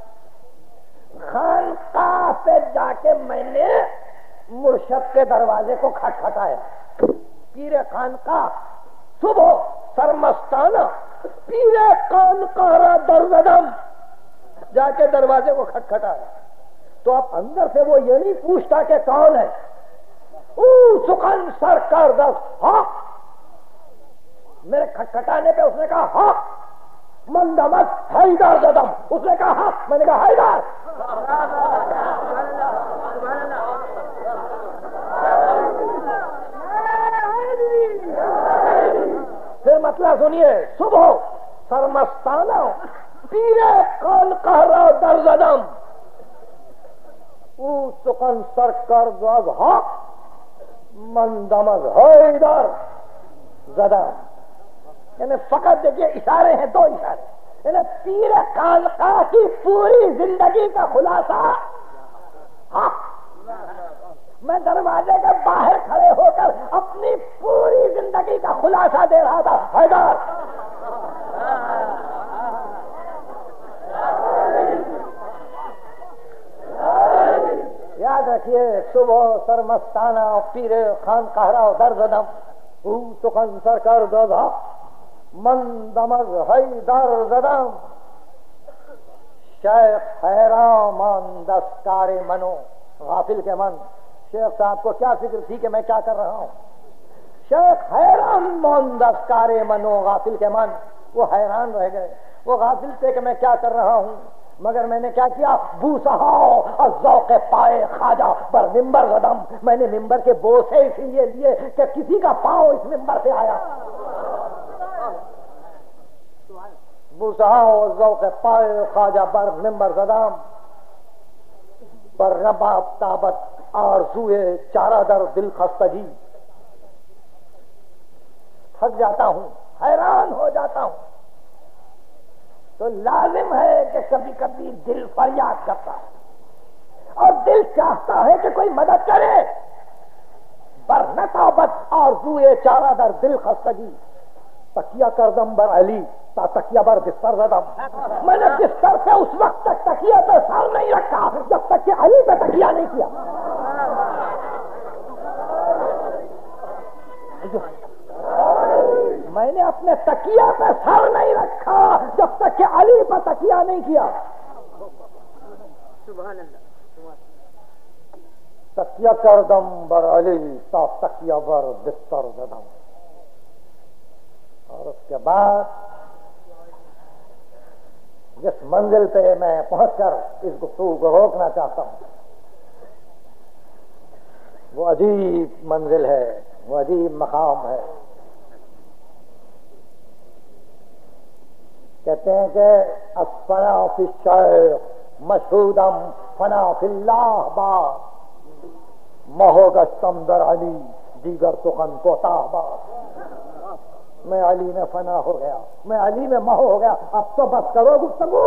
C: خانقاہ پہ جا کے میں نے مرشد کے دروازے کو کھٹکھٹایا. پیر خانقاہ صبح سرمستانہ پیر خان قہرا در زدم، جا کے دروازے کو کھٹکھٹایا. تو اب اندر سے وہ یہ نہیں پوچھتا کہ کون ہے. سخن سرکار دس ہاں، میرے کھٹکھٹانے پہ اس نے کہا ہاں. مندمت حیدر زدم، اس نے کہا ہاں، میں نے کہا حیدر. پھر مطلب سنیے، صبح سرمستانہ پیر خان قہرا در زدم، او سخن سرکار دس ہاں، مندمت حیدر زدم. یعنی فقط دیکھیے اشارے ہیں، دو اشارے. یعنی پیر خانقاہ کی پوری زندگی کا خلاصہ ہاں، میں دروازے کے باہر کھڑے ہو کر اپنی پوری زندگی کا خلاصہ دے رہا تھا. حیدر یاد رکھیے، صبح سرمستانہ پیر خان قہرا در زدم، او سخن سرکار دزا من دمز حیدر زدم. شیخ حیران مان دستار منو غافل کے من. شیخ صاحب کو کیا فکر تھی کہ میں کیا کر رہا ہوں؟ شیخ حیران مان دستار منو غافل کے من. وہ حیران رہ گئے، وہ غافل تھے کہ میں کیا کر رہا ہوں، مگر میں نے کیا کیا؟ بوسہاؤ اور ذوق پائے خواجہ بر ممبر قدم. میں نے ممبر کے بوسے اسی لیے لیے کہ کسی کا پاؤں اس ممبر سے آیا. بوسہاؤ اور ذوق پائے خواجہ بر ممبر قدم. بر رباب تابت آرزوئے چارہ در دل خستگی. تھک جاتا ہوں، حیران ہو جاتا ہوں، تو لازم ہے کہ کبھی کبھی دل فریاد کرتا ہے اور دل چاہتا ہے کہ کوئی مدد کرے. بر نتابت آرزوئے چارہ در دل خستگی. تکیہ کردم بر علی تا تکیہ بر بستر زدم. میں نے بستر پہ اس وقت تک تکیہ پہ سر نہیں رکھا جب تک کہ علی پہ تکیہ نہیں کیا. میں نے اپنے تکیہ پہ سر نہیں رکھا جب تک کہ علی پہ تکیہ نہیں کیا.
B: سبحان اللہ.
C: تکیہ کردم بر علی تا تکیہ بر بستر زدم. اور اس کے بعد جس منزل پہ میں پہنچ کر اس گفتگو کو روکنا چاہتا ہوں وہ عجیب منزل ہے، وہ عجیب مقام ہے. کہتے ہیں کہ الفنا فی الشیخ مشہودم فنا فی اللہ باد. مہو گشتم در علی دیگر سخن کو تاباد. میں علی میں فنا ہو گیا، میں علی میں مہو ہو گیا. اب تو بس کرو گفتگو،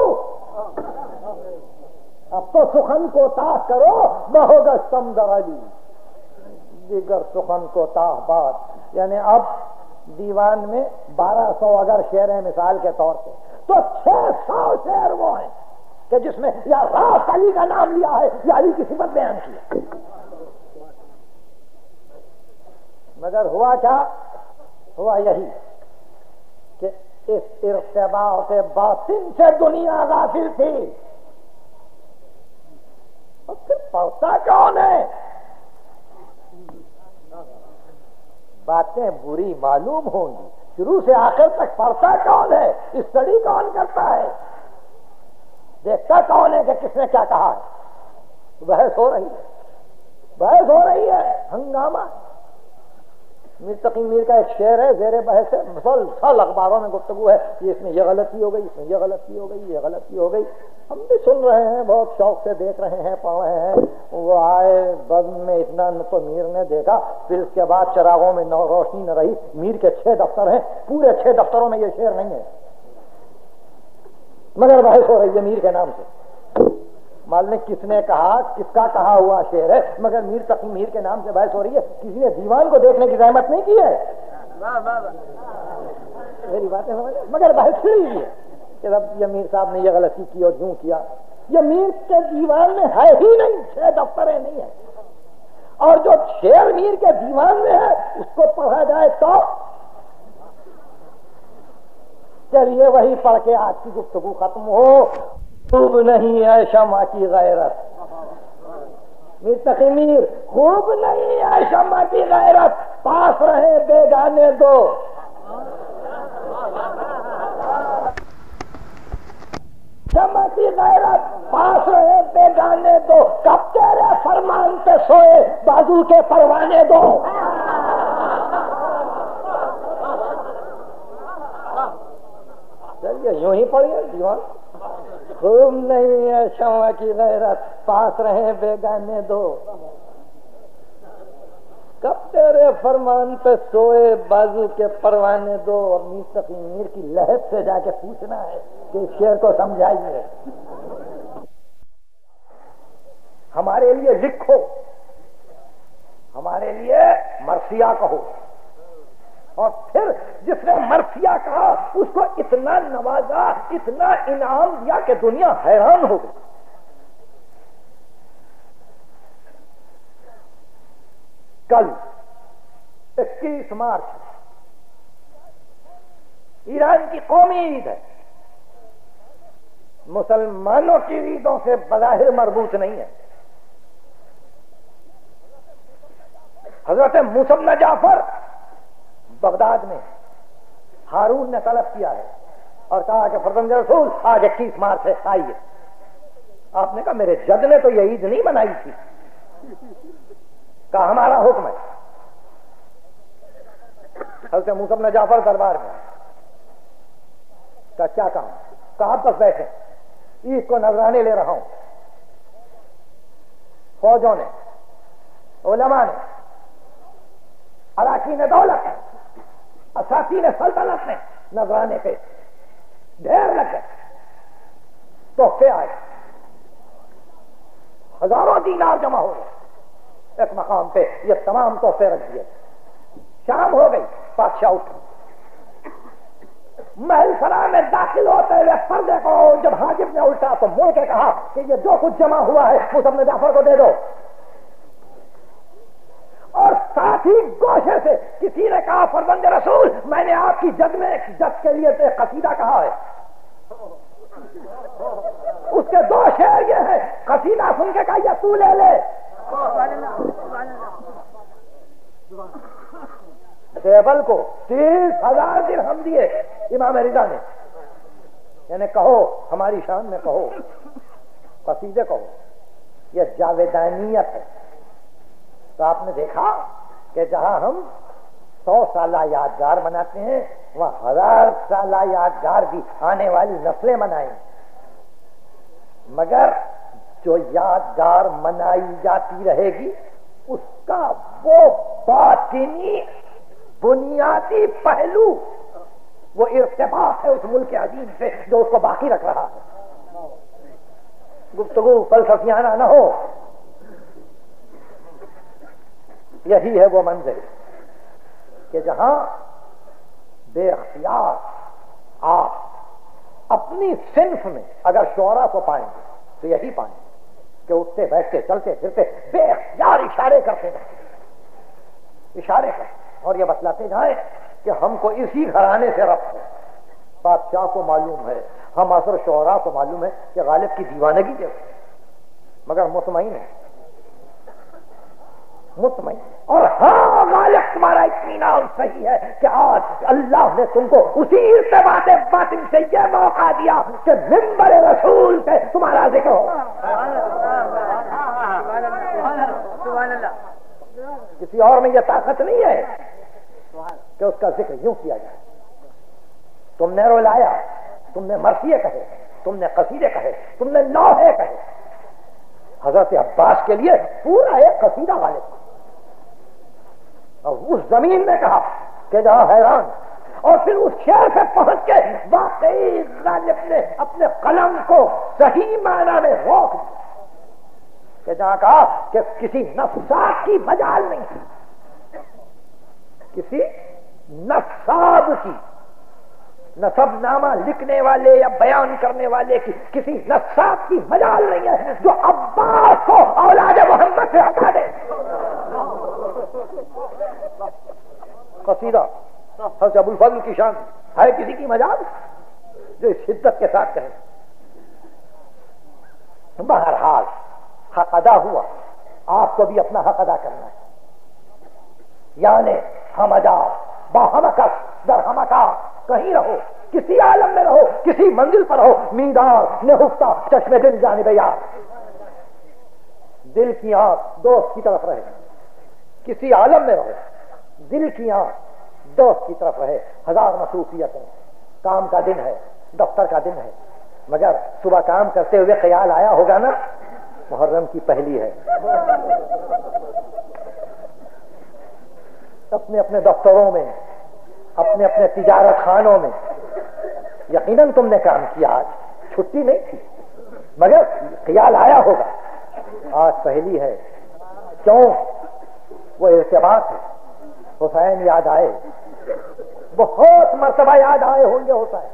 C: اب تو سخن کو تاہ کرو. مہو گشتم در علی دیگر سخن کو تاباد. یعنی اب دیوان میں 1200 اگر شعر ہیں مثال کے طور پہ، تو 600 شعر وہ ہیں کہ جس میں یا راست علی کا نام لیا ہے یا علی کی صفت بیان کی ہے. مگر ہوا کیا؟ ہوا یہی کہ اس ارتباط باطن سے دنیا غافل تھی. اور پھر پڑھتا کون ہے؟ باتیں بری معلوم ہوں گی، شروع سے آخر تک پڑھتا کون ہے؟ اسٹڈی کون کرتا ہے؟ دیکھتا کون ہے کہ کس نے کیا کہا ہے؟ بحث ہو رہی ہے، بحث ہو رہی ہے، ہنگامہ. میر تقی میر کا ایک شعر ہے، زیر بحث ہے، مسلسل اخباروں میں گفتگو ہے کہ اس میں یہ غلطی ہو گئی، اس میں یہ غلطی ہو گئی، یہ غلطی ہو گئی. ہم بھی سن رہے ہیں، بہت شوق سے دیکھ رہے ہیں، پڑھ رہے ہیں. وہ آئے بزم میں اتنا تو میر نے دیکھا، پھر اس کے بعد چراغوں میں روشنی نہ رہی. میر کے 6 دفتر ہیں، پورے 6 دفتروں میں یہ شعر نہیں ہے، مگر بحث ہو رہی ہے میر کے نام سے. معلوم نہیں کس نے کہا، کس کا کہا ہوا شعر ہے، مگر میر تقی میر کے نام سے بحث ہو رہی ہے. کسی نے دیوان کو دیکھنے کی زحمت نہیں کی ہے. میری باتیں سمجھ، مگر بحث چھڑی ہوئی ہے کہ اب یہ میر صاحب نے یہ غلطی کی اور یوں کیا. یہ میر کے دیوان میں ہے ہی نہیں، 6 دفتریں نہیں ہیں. اور جو شعر میر کے دیوان میں ہے اس کو پڑھا جائے تو چلیے وہی پڑھ کے آج کی گفتگو ختم ہو. خوب نہیں ہے شمع کی غیرت. میر تقی میر، خوب نہیں ہے شمع کی غیرت، پاس رہے بیگانے دو. شمع کی غیرت پاس رہے بیگانے دو، کب تیرے فرمان پہ سوئے بازو کے پروانے دو. چلیے یوں ہی پڑھیے دیوان. خوب نہیں ہے شمع کی غیرت، پاس رہے بیگانے دو، کب تیرے فرمان پہ سوئے بازو کے پروانے دو. اور میر تقی میر کی لہب سے جا کے پوچھنا ہے کہ اس شعر کو سمجھائیے، ہمارے لیے لکھو، ہمارے لیے مرثیہ کہو. اور پھر جس نے مرثیہ کہا اس کو اتنا نوازا، اتنا انعام دیا کہ دنیا حیران ہو گئی. کل 21 مارچ ایران کی قومی عید ہے. مسلمانوں کی عیدوں سے بظاہر مربوط نہیں ہے. حضرت موسیٰ بن جعفر بغداد میں ہارون نے طلب کیا ہے اور کہا کہ فرزند رسول آج 21 مارچ ہے آئیے. آپ نے کہا میرے جد نے تو یہ عید نہیں منائی تھی. کہا ہمارا حکم ہے. حضرت موسیٰ بن جعفر دربار میں کہا کیا کام؟ کہا آپ بس بیٹھے عید کو نذرانے لے رہا ہوں. فوجوں نے، علماء نے، اراکین دولت، اساتین سلطنت نے نذرانے پہ ڈھیر لگ گئے. تحفے آئے، ہزاروں دینار جمع ہو گئے. ایک مقام پہ یہ تمام تحفے رکھ دیے. شام ہو گئی، بادشاہ اٹھا. محل سرا میں داخل ہوتے ہوئے پردے کو جب حاجب نے الٹا تو مڑ کے کہا کہ یہ جو کچھ جمع ہوا ہے موسیٰ بن جعفر کو دے دو. اور ساتھ ہی گوشے سے کسی نے کہا فرزند رسول میں نے آپ کی جد میں جد کے لیے ایک قصیدہ کہا ہے. اس کے 2 شعر یہ ہے. قصیدہ سن کے کہا یہ تو لے لے. ٹیبل کو 30,000 درہم دیے امام رضا نے. یعنی کہو ہماری شان میں کہو، قصیدے کہو. یہ جاویدانیت ہے. تو آپ نے دیکھا کہ جہاں ہم 100 سالہ یادگار مناتے ہیں وہاں 1000 سالہ یادگار بھی آنے والی نسلیں منائیں. مگر جو یادگار منائی جاتی رہے گی اس کا وہ باطنی بنیادی پہلو، وہ ارتباط ہے اس ملک عظیم سے جو اس کو باقی رکھ رہا ہے. گفتگو فلسفیانہ نہ ہو. یہی ہے وہ منظر کہ جہاں بے اختیار آپ اپنی صنف میں اگر شعراء کو پائیں گے تو یہی پائیں گے کہ اٹھتے بیٹھتے چلتے پھرتے بے اختیار اشارے کرتے رہتے، اشارے کرتے اور یہ بتلاتے جائیں کہ ہم کو اسی گھرانے سے ربط ہے. بادشاہ کو معلوم ہے، ہم اثر شعراء کو معلوم ہے کہ غالب کی دیوانگی ہے، مگر مطمئن ہے، مطمئن. اور ہاں غالب تمہارا اطمینان صحیح ہے کہ آج اللہ نے تم کو اسی ارتباط باطن سے یہ موقع دیا کہ منبر رسول پہ تمہارا ذکر ہو. کسی اور میں یہ طاقت نہیں ہے کہ اس کا ذکر یوں کیا جائے. تم نے رلایا، تم نے مرثیے کہے، تم نے قصیدے کہے، تم نے لوحے کہے. حضرت عباس کے لیے پورا ایک قصیدہ غالب اور اس زمین میں کہا کہ جہاں حیران، اور پھر اس شعر سے پہنچ کے واقعی غالب نے اپنے قلم کو صحیح معنی میں روک دیا کہ جہاں کہا کہ کسی نفسات کی مجال نہیں، کسی نصاب کی، نسب نامہ لکھنے والے یا بیان کرنے والے کی کسی نصاب کی مجال نہیں ہے جو عباس کو اولاد محمد سے ہٹا دے. قصیدہ حضرت ابوالفضل کی شان ہے کسی کی مجال جو اس شدت کے ساتھ کہے. بہرحال حق ادا ہوا، آپ کو بھی اپنا حق ادا کرنا ہے. یعنی ہم ادا باہمکس در ہمکا، کہیں رہو، کسی عالم میں رہو، کسی منزل پر رہو، میدار نہفتہ چشم دل جانب یار. دل کی آنکھ دوست کی طرف رہے، کسی عالم میں رہو، دل کی آنکھ دوست کی طرف رہے. 1000 مصروفیتیں، کام کا دن ہے، دفتر کا دن ہے، مگر صبح کام کرتے ہوئے خیال آیا ہوگا نا محرم کی پہلی ہے. اپنے اپنے دفتروں میں، اپنے اپنے تجارت خانوں میں یقیناً تم نے کام کیا، آج چھٹی نہیں تھی، مگر خیال آیا ہوگا آج پہلی ہے. کیوں؟ وہ ارتباط ہے. حسین یاد آئے، بہت مرتبہ یاد آئے ہوں گے حسین.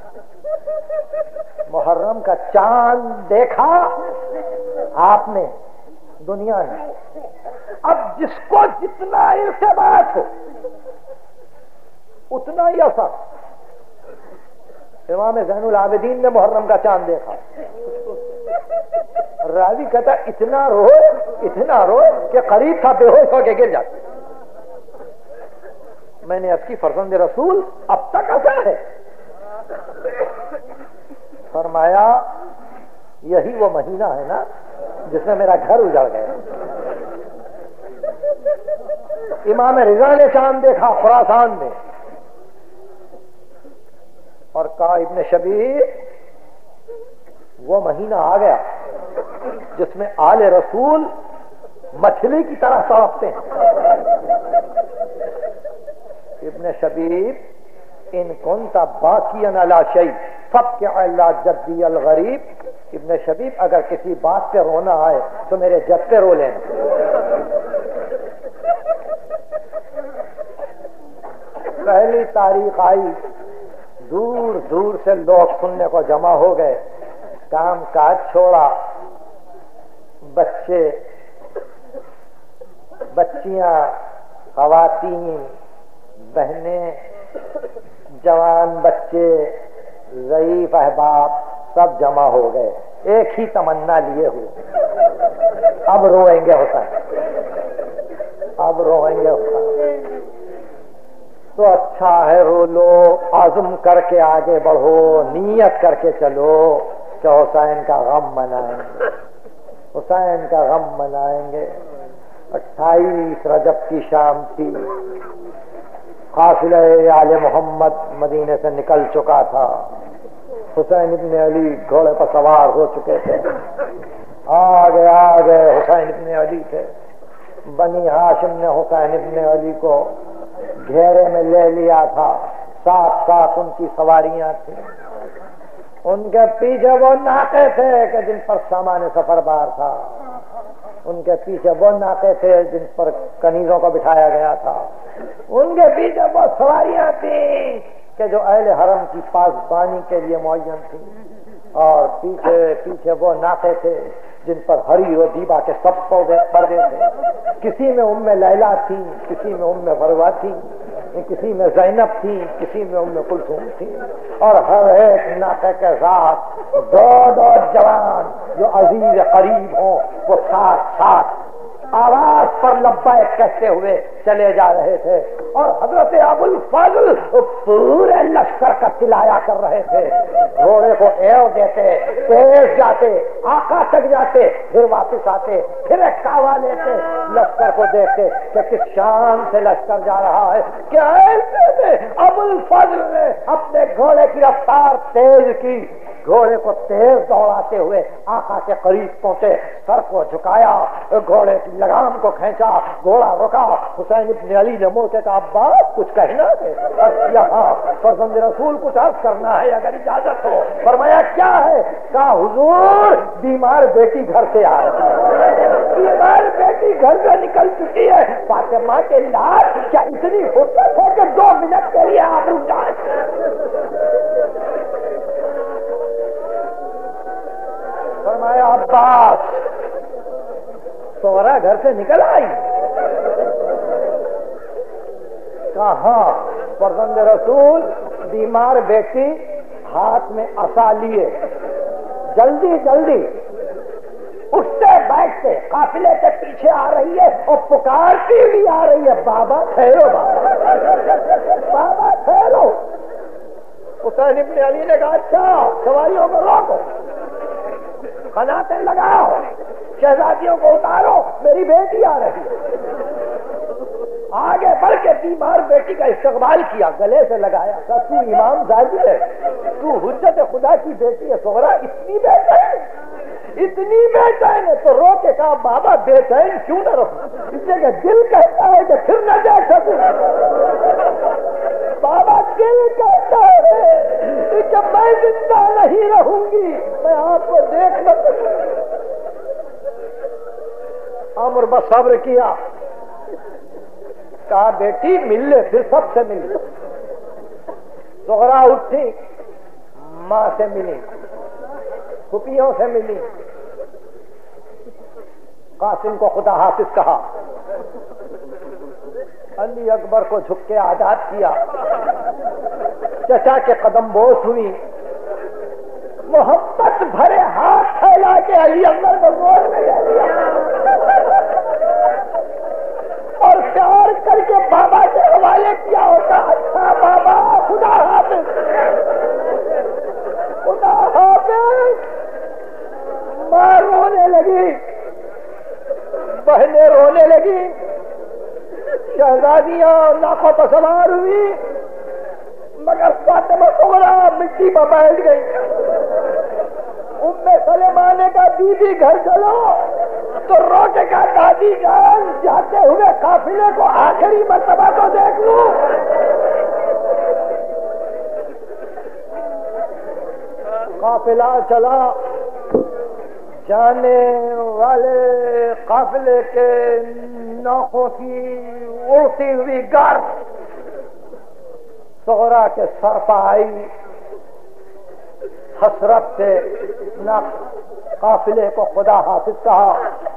C: محرم کا چاند دیکھا آپ نے، دنیا نے. اب جس کو جتنا ارتباط ہو اتنا ہی اثر.
A: امام زین العابدین نے محرم کا چاند دیکھا. راوی کہتا اتنا رو کہ قریب تھا بے ہوش ہو کے گر جاتا. میں نے عرض کی فرزند رسول اب تک ایسا ہے؟ فرمایا یہی وہ مہینہ ہے نا جس میں میرا گھر اجڑ گیا. امام رضا نے چاند دیکھا خراسان میں اور کہا ابن شبیر وہ مہینہ آ گیا جس میں آل رسول مچھلی کی طرح تڑپتے ہیں. ابن شبیر ان کنت باقیا علی شیء فابکی علی جدی الغریب. ابن شبیر اگر کسی بات پہ رونا آئے تو میرے جد پہ رو لینا. پہلی تاریخ آئی, دور دور سے لوگ سننے کو جمع ہو گئے. کام کاج چھوڑا, بچے بچیاں خواتین بہنیں جوان بچے ضعیف احباب سب جمع ہو گئے. ایک ہی تمنا لیے ہوئے اب روئیں گے حسین, اب روئیں گے حسین. تو اچھا ہے رو لو, عزم کر کے آگے بڑھو, نیت کر کے چلو کہ حسین کا غم منائیں گے, حسین کا غم منائیں گے. 28 رجب کی شام تھی, قافلہ آل محمد مدینے سے نکل چکا تھا. حسین ابن علی گھوڑے پر سوار ہو چکے تھے. آگے حسین ابن علی تھے. بنی ہاشم نے حسین ابن علی کو گھیرے میں لے لیا تھا. ساتھ ساتھ ان کی سواریاں تھیں. ان کے پیچھے وہ ناقے تھے کہ جن پر سامان سفر بار تھا. ان کے پیچھے وہ ناقے تھے جن پر کنیزوں کو بٹھایا گیا تھا. ان کے پیچھے وہ سواریاں تھیں کہ جو اہل حرم کی پاسبانی کے لیے معین تھیں. اور پیچھے وہ ناقے تھے جن پر ہری و دیبا کے سب پردے تھے. کسی میں ام لیلا تھی, کسی میں ام فروہ تھی, کسی میں زینب تھی, کسی میں ام کلثوم تھی. اور ہر ایک ناقے کے ساتھ دو جوان جو عزیز قریب ہوں وہ ساتھ آواز پر لبیک کہتے ہوئے چلے جا رہے تھے. اور حضرت ابو الفضل پورے لشکر کا تلایا کر رہے تھے. گھوڑے کو ایو دیتے, تیز جاتے, آقا تک جاتے, پھر واپس آتے, پھر ایک کعوہ لیتے, لشکر کو دیکھتے کہ کس شان سے لشکر جا رہا ہے. کیا ابو الفضل نے اپنے گھوڑے کی رفتار تیز کی, گھوڑے کو تیز دوڑاتے ہوئے آقا کے قریب پہنچے, سر کو جھکایا, گھوڑے کی لگام کو کھینچا, گھوڑا رکا. حسین ابن علی نے مڑ کے کہا عباس کچھ کہنا ہے؟ یہاں فرزند رسول کچھ عرض کرنا ہے اگر اجازت ہو. فرمایا کیا ہے؟ کہا حضور بیمار بیٹی گھر سے آ رہی ہے, بیمار بیٹی گھر سے نکل چکی ہے. فاطمہ کے لاڈ کیا اتنی فرصت ہو کہ 2 منٹ کے لیے آپ رک جائیں؟ فرمایا عباس سورا گھر سے نکل آئی. کہاں؟ فرزند رسول بیمار بیٹی ہاتھ میں عصا لیے جلدی اٹھتے بیٹھتے قافلے کے پیچھے آ رہی ہے اور پکارتی بھی آ رہی ہے, بابا ٹھہرو, بابا ٹھہرو. حسین ابن علی نے کہا اچھا سواریوں کو روکو, قناتیں لگاؤ, شہزادیوں کو اتارو, میری بیٹی آ رہی ہے. آگے بڑھ کے بیمار بیٹی کا استقبال کیا, گلے سے لگایا. تو امام زادی ہے, تو حجت خدا کی بیٹی ہے, سغرا اتنی بےچین ہے. تو رو کے کہا بابا بےچین کیوں نہ رہوں, اس لیے کہ دل کہتا ہے کہ پھر نہ دیکھ سکوں. بابا دل کہتا ہے کہ میں زندہ نہیں رہوں گی, میں آپ کو دیکھ نہ سکوں. عمر بس صبر کیا, کہا بیٹی مل لے, پھر سب سے مل لے. زہرا اٹھی, ماں سے ملی, پھپھیوں سے ملی, قاسم کو خدا حافظ کہا, علی اکبر کو جھک کے آزاد کیا, چچا کے قدم بوس ہوئی,
C: محبت بھرے ہاتھ پھیلا کے علی اکبر کو گود میں لے لیا اور پیار کر کے بابا کے حوالے کیا ہوتا. اچھا بابا خدا حافظ، خدا حافظ. ماں رونے لگی، بہنیں رونے لگی، شہزادیاں لاکھوں پر سوار ہوئی، مگر فاطمہ صغرا مٹی پر بیٹھ گئی. ام سلمہ نے کہا بی بی گھر چلو، تو رو کے کہا دادی جان جاتے ہوئے قافلے کو آخری مرتبہ تو دیکھ لوں. قافلہ چلا، جانے والے قافلے کے ناخوں کی اڑتی ہوئی گرد صغرا کے سر پر آئی. حسرت سے نہ قافلے کو خدا حافظ کہا.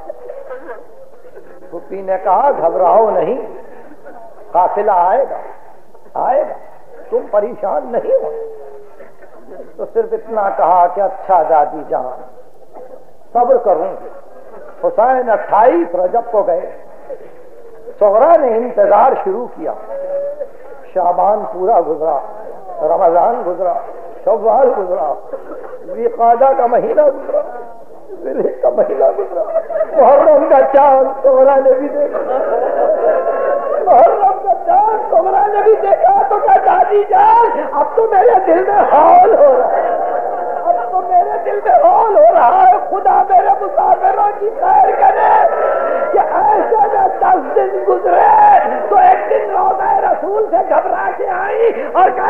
C: پھوپھی نے کہا گھبراؤ نہیں، قافلہ آئے گا آئے گا، تم پریشان نہیں ہو. تو صرف اتنا کہا کہ اچھا دادی جان صبر کروں گی. حسین 28 رجب کو گئے. صغرا نے انتظار شروع کیا. شعبان پورا گزرا، رمضان گزرا، شوال گزرا، ذوالقعدہ کا مہینہ گزرا، ذوالحجہ کا مہینہ گزرا، محرم کا چاند صغرا نے بھی دیکھا. محرم کا چاند صغرا نے بھی دیکھا تو کہا دادی جان اب تو میرے دل میں ہول ہو رہا ہے، اب تو میرے دل میں ہول ہو رہا ہے. خدا میرے مسافروں کی خیر کرے کہ ایسے میں 10 دن گزرے تو ایک دن روضہ رسول سے گھبرا کے آئی اور کہا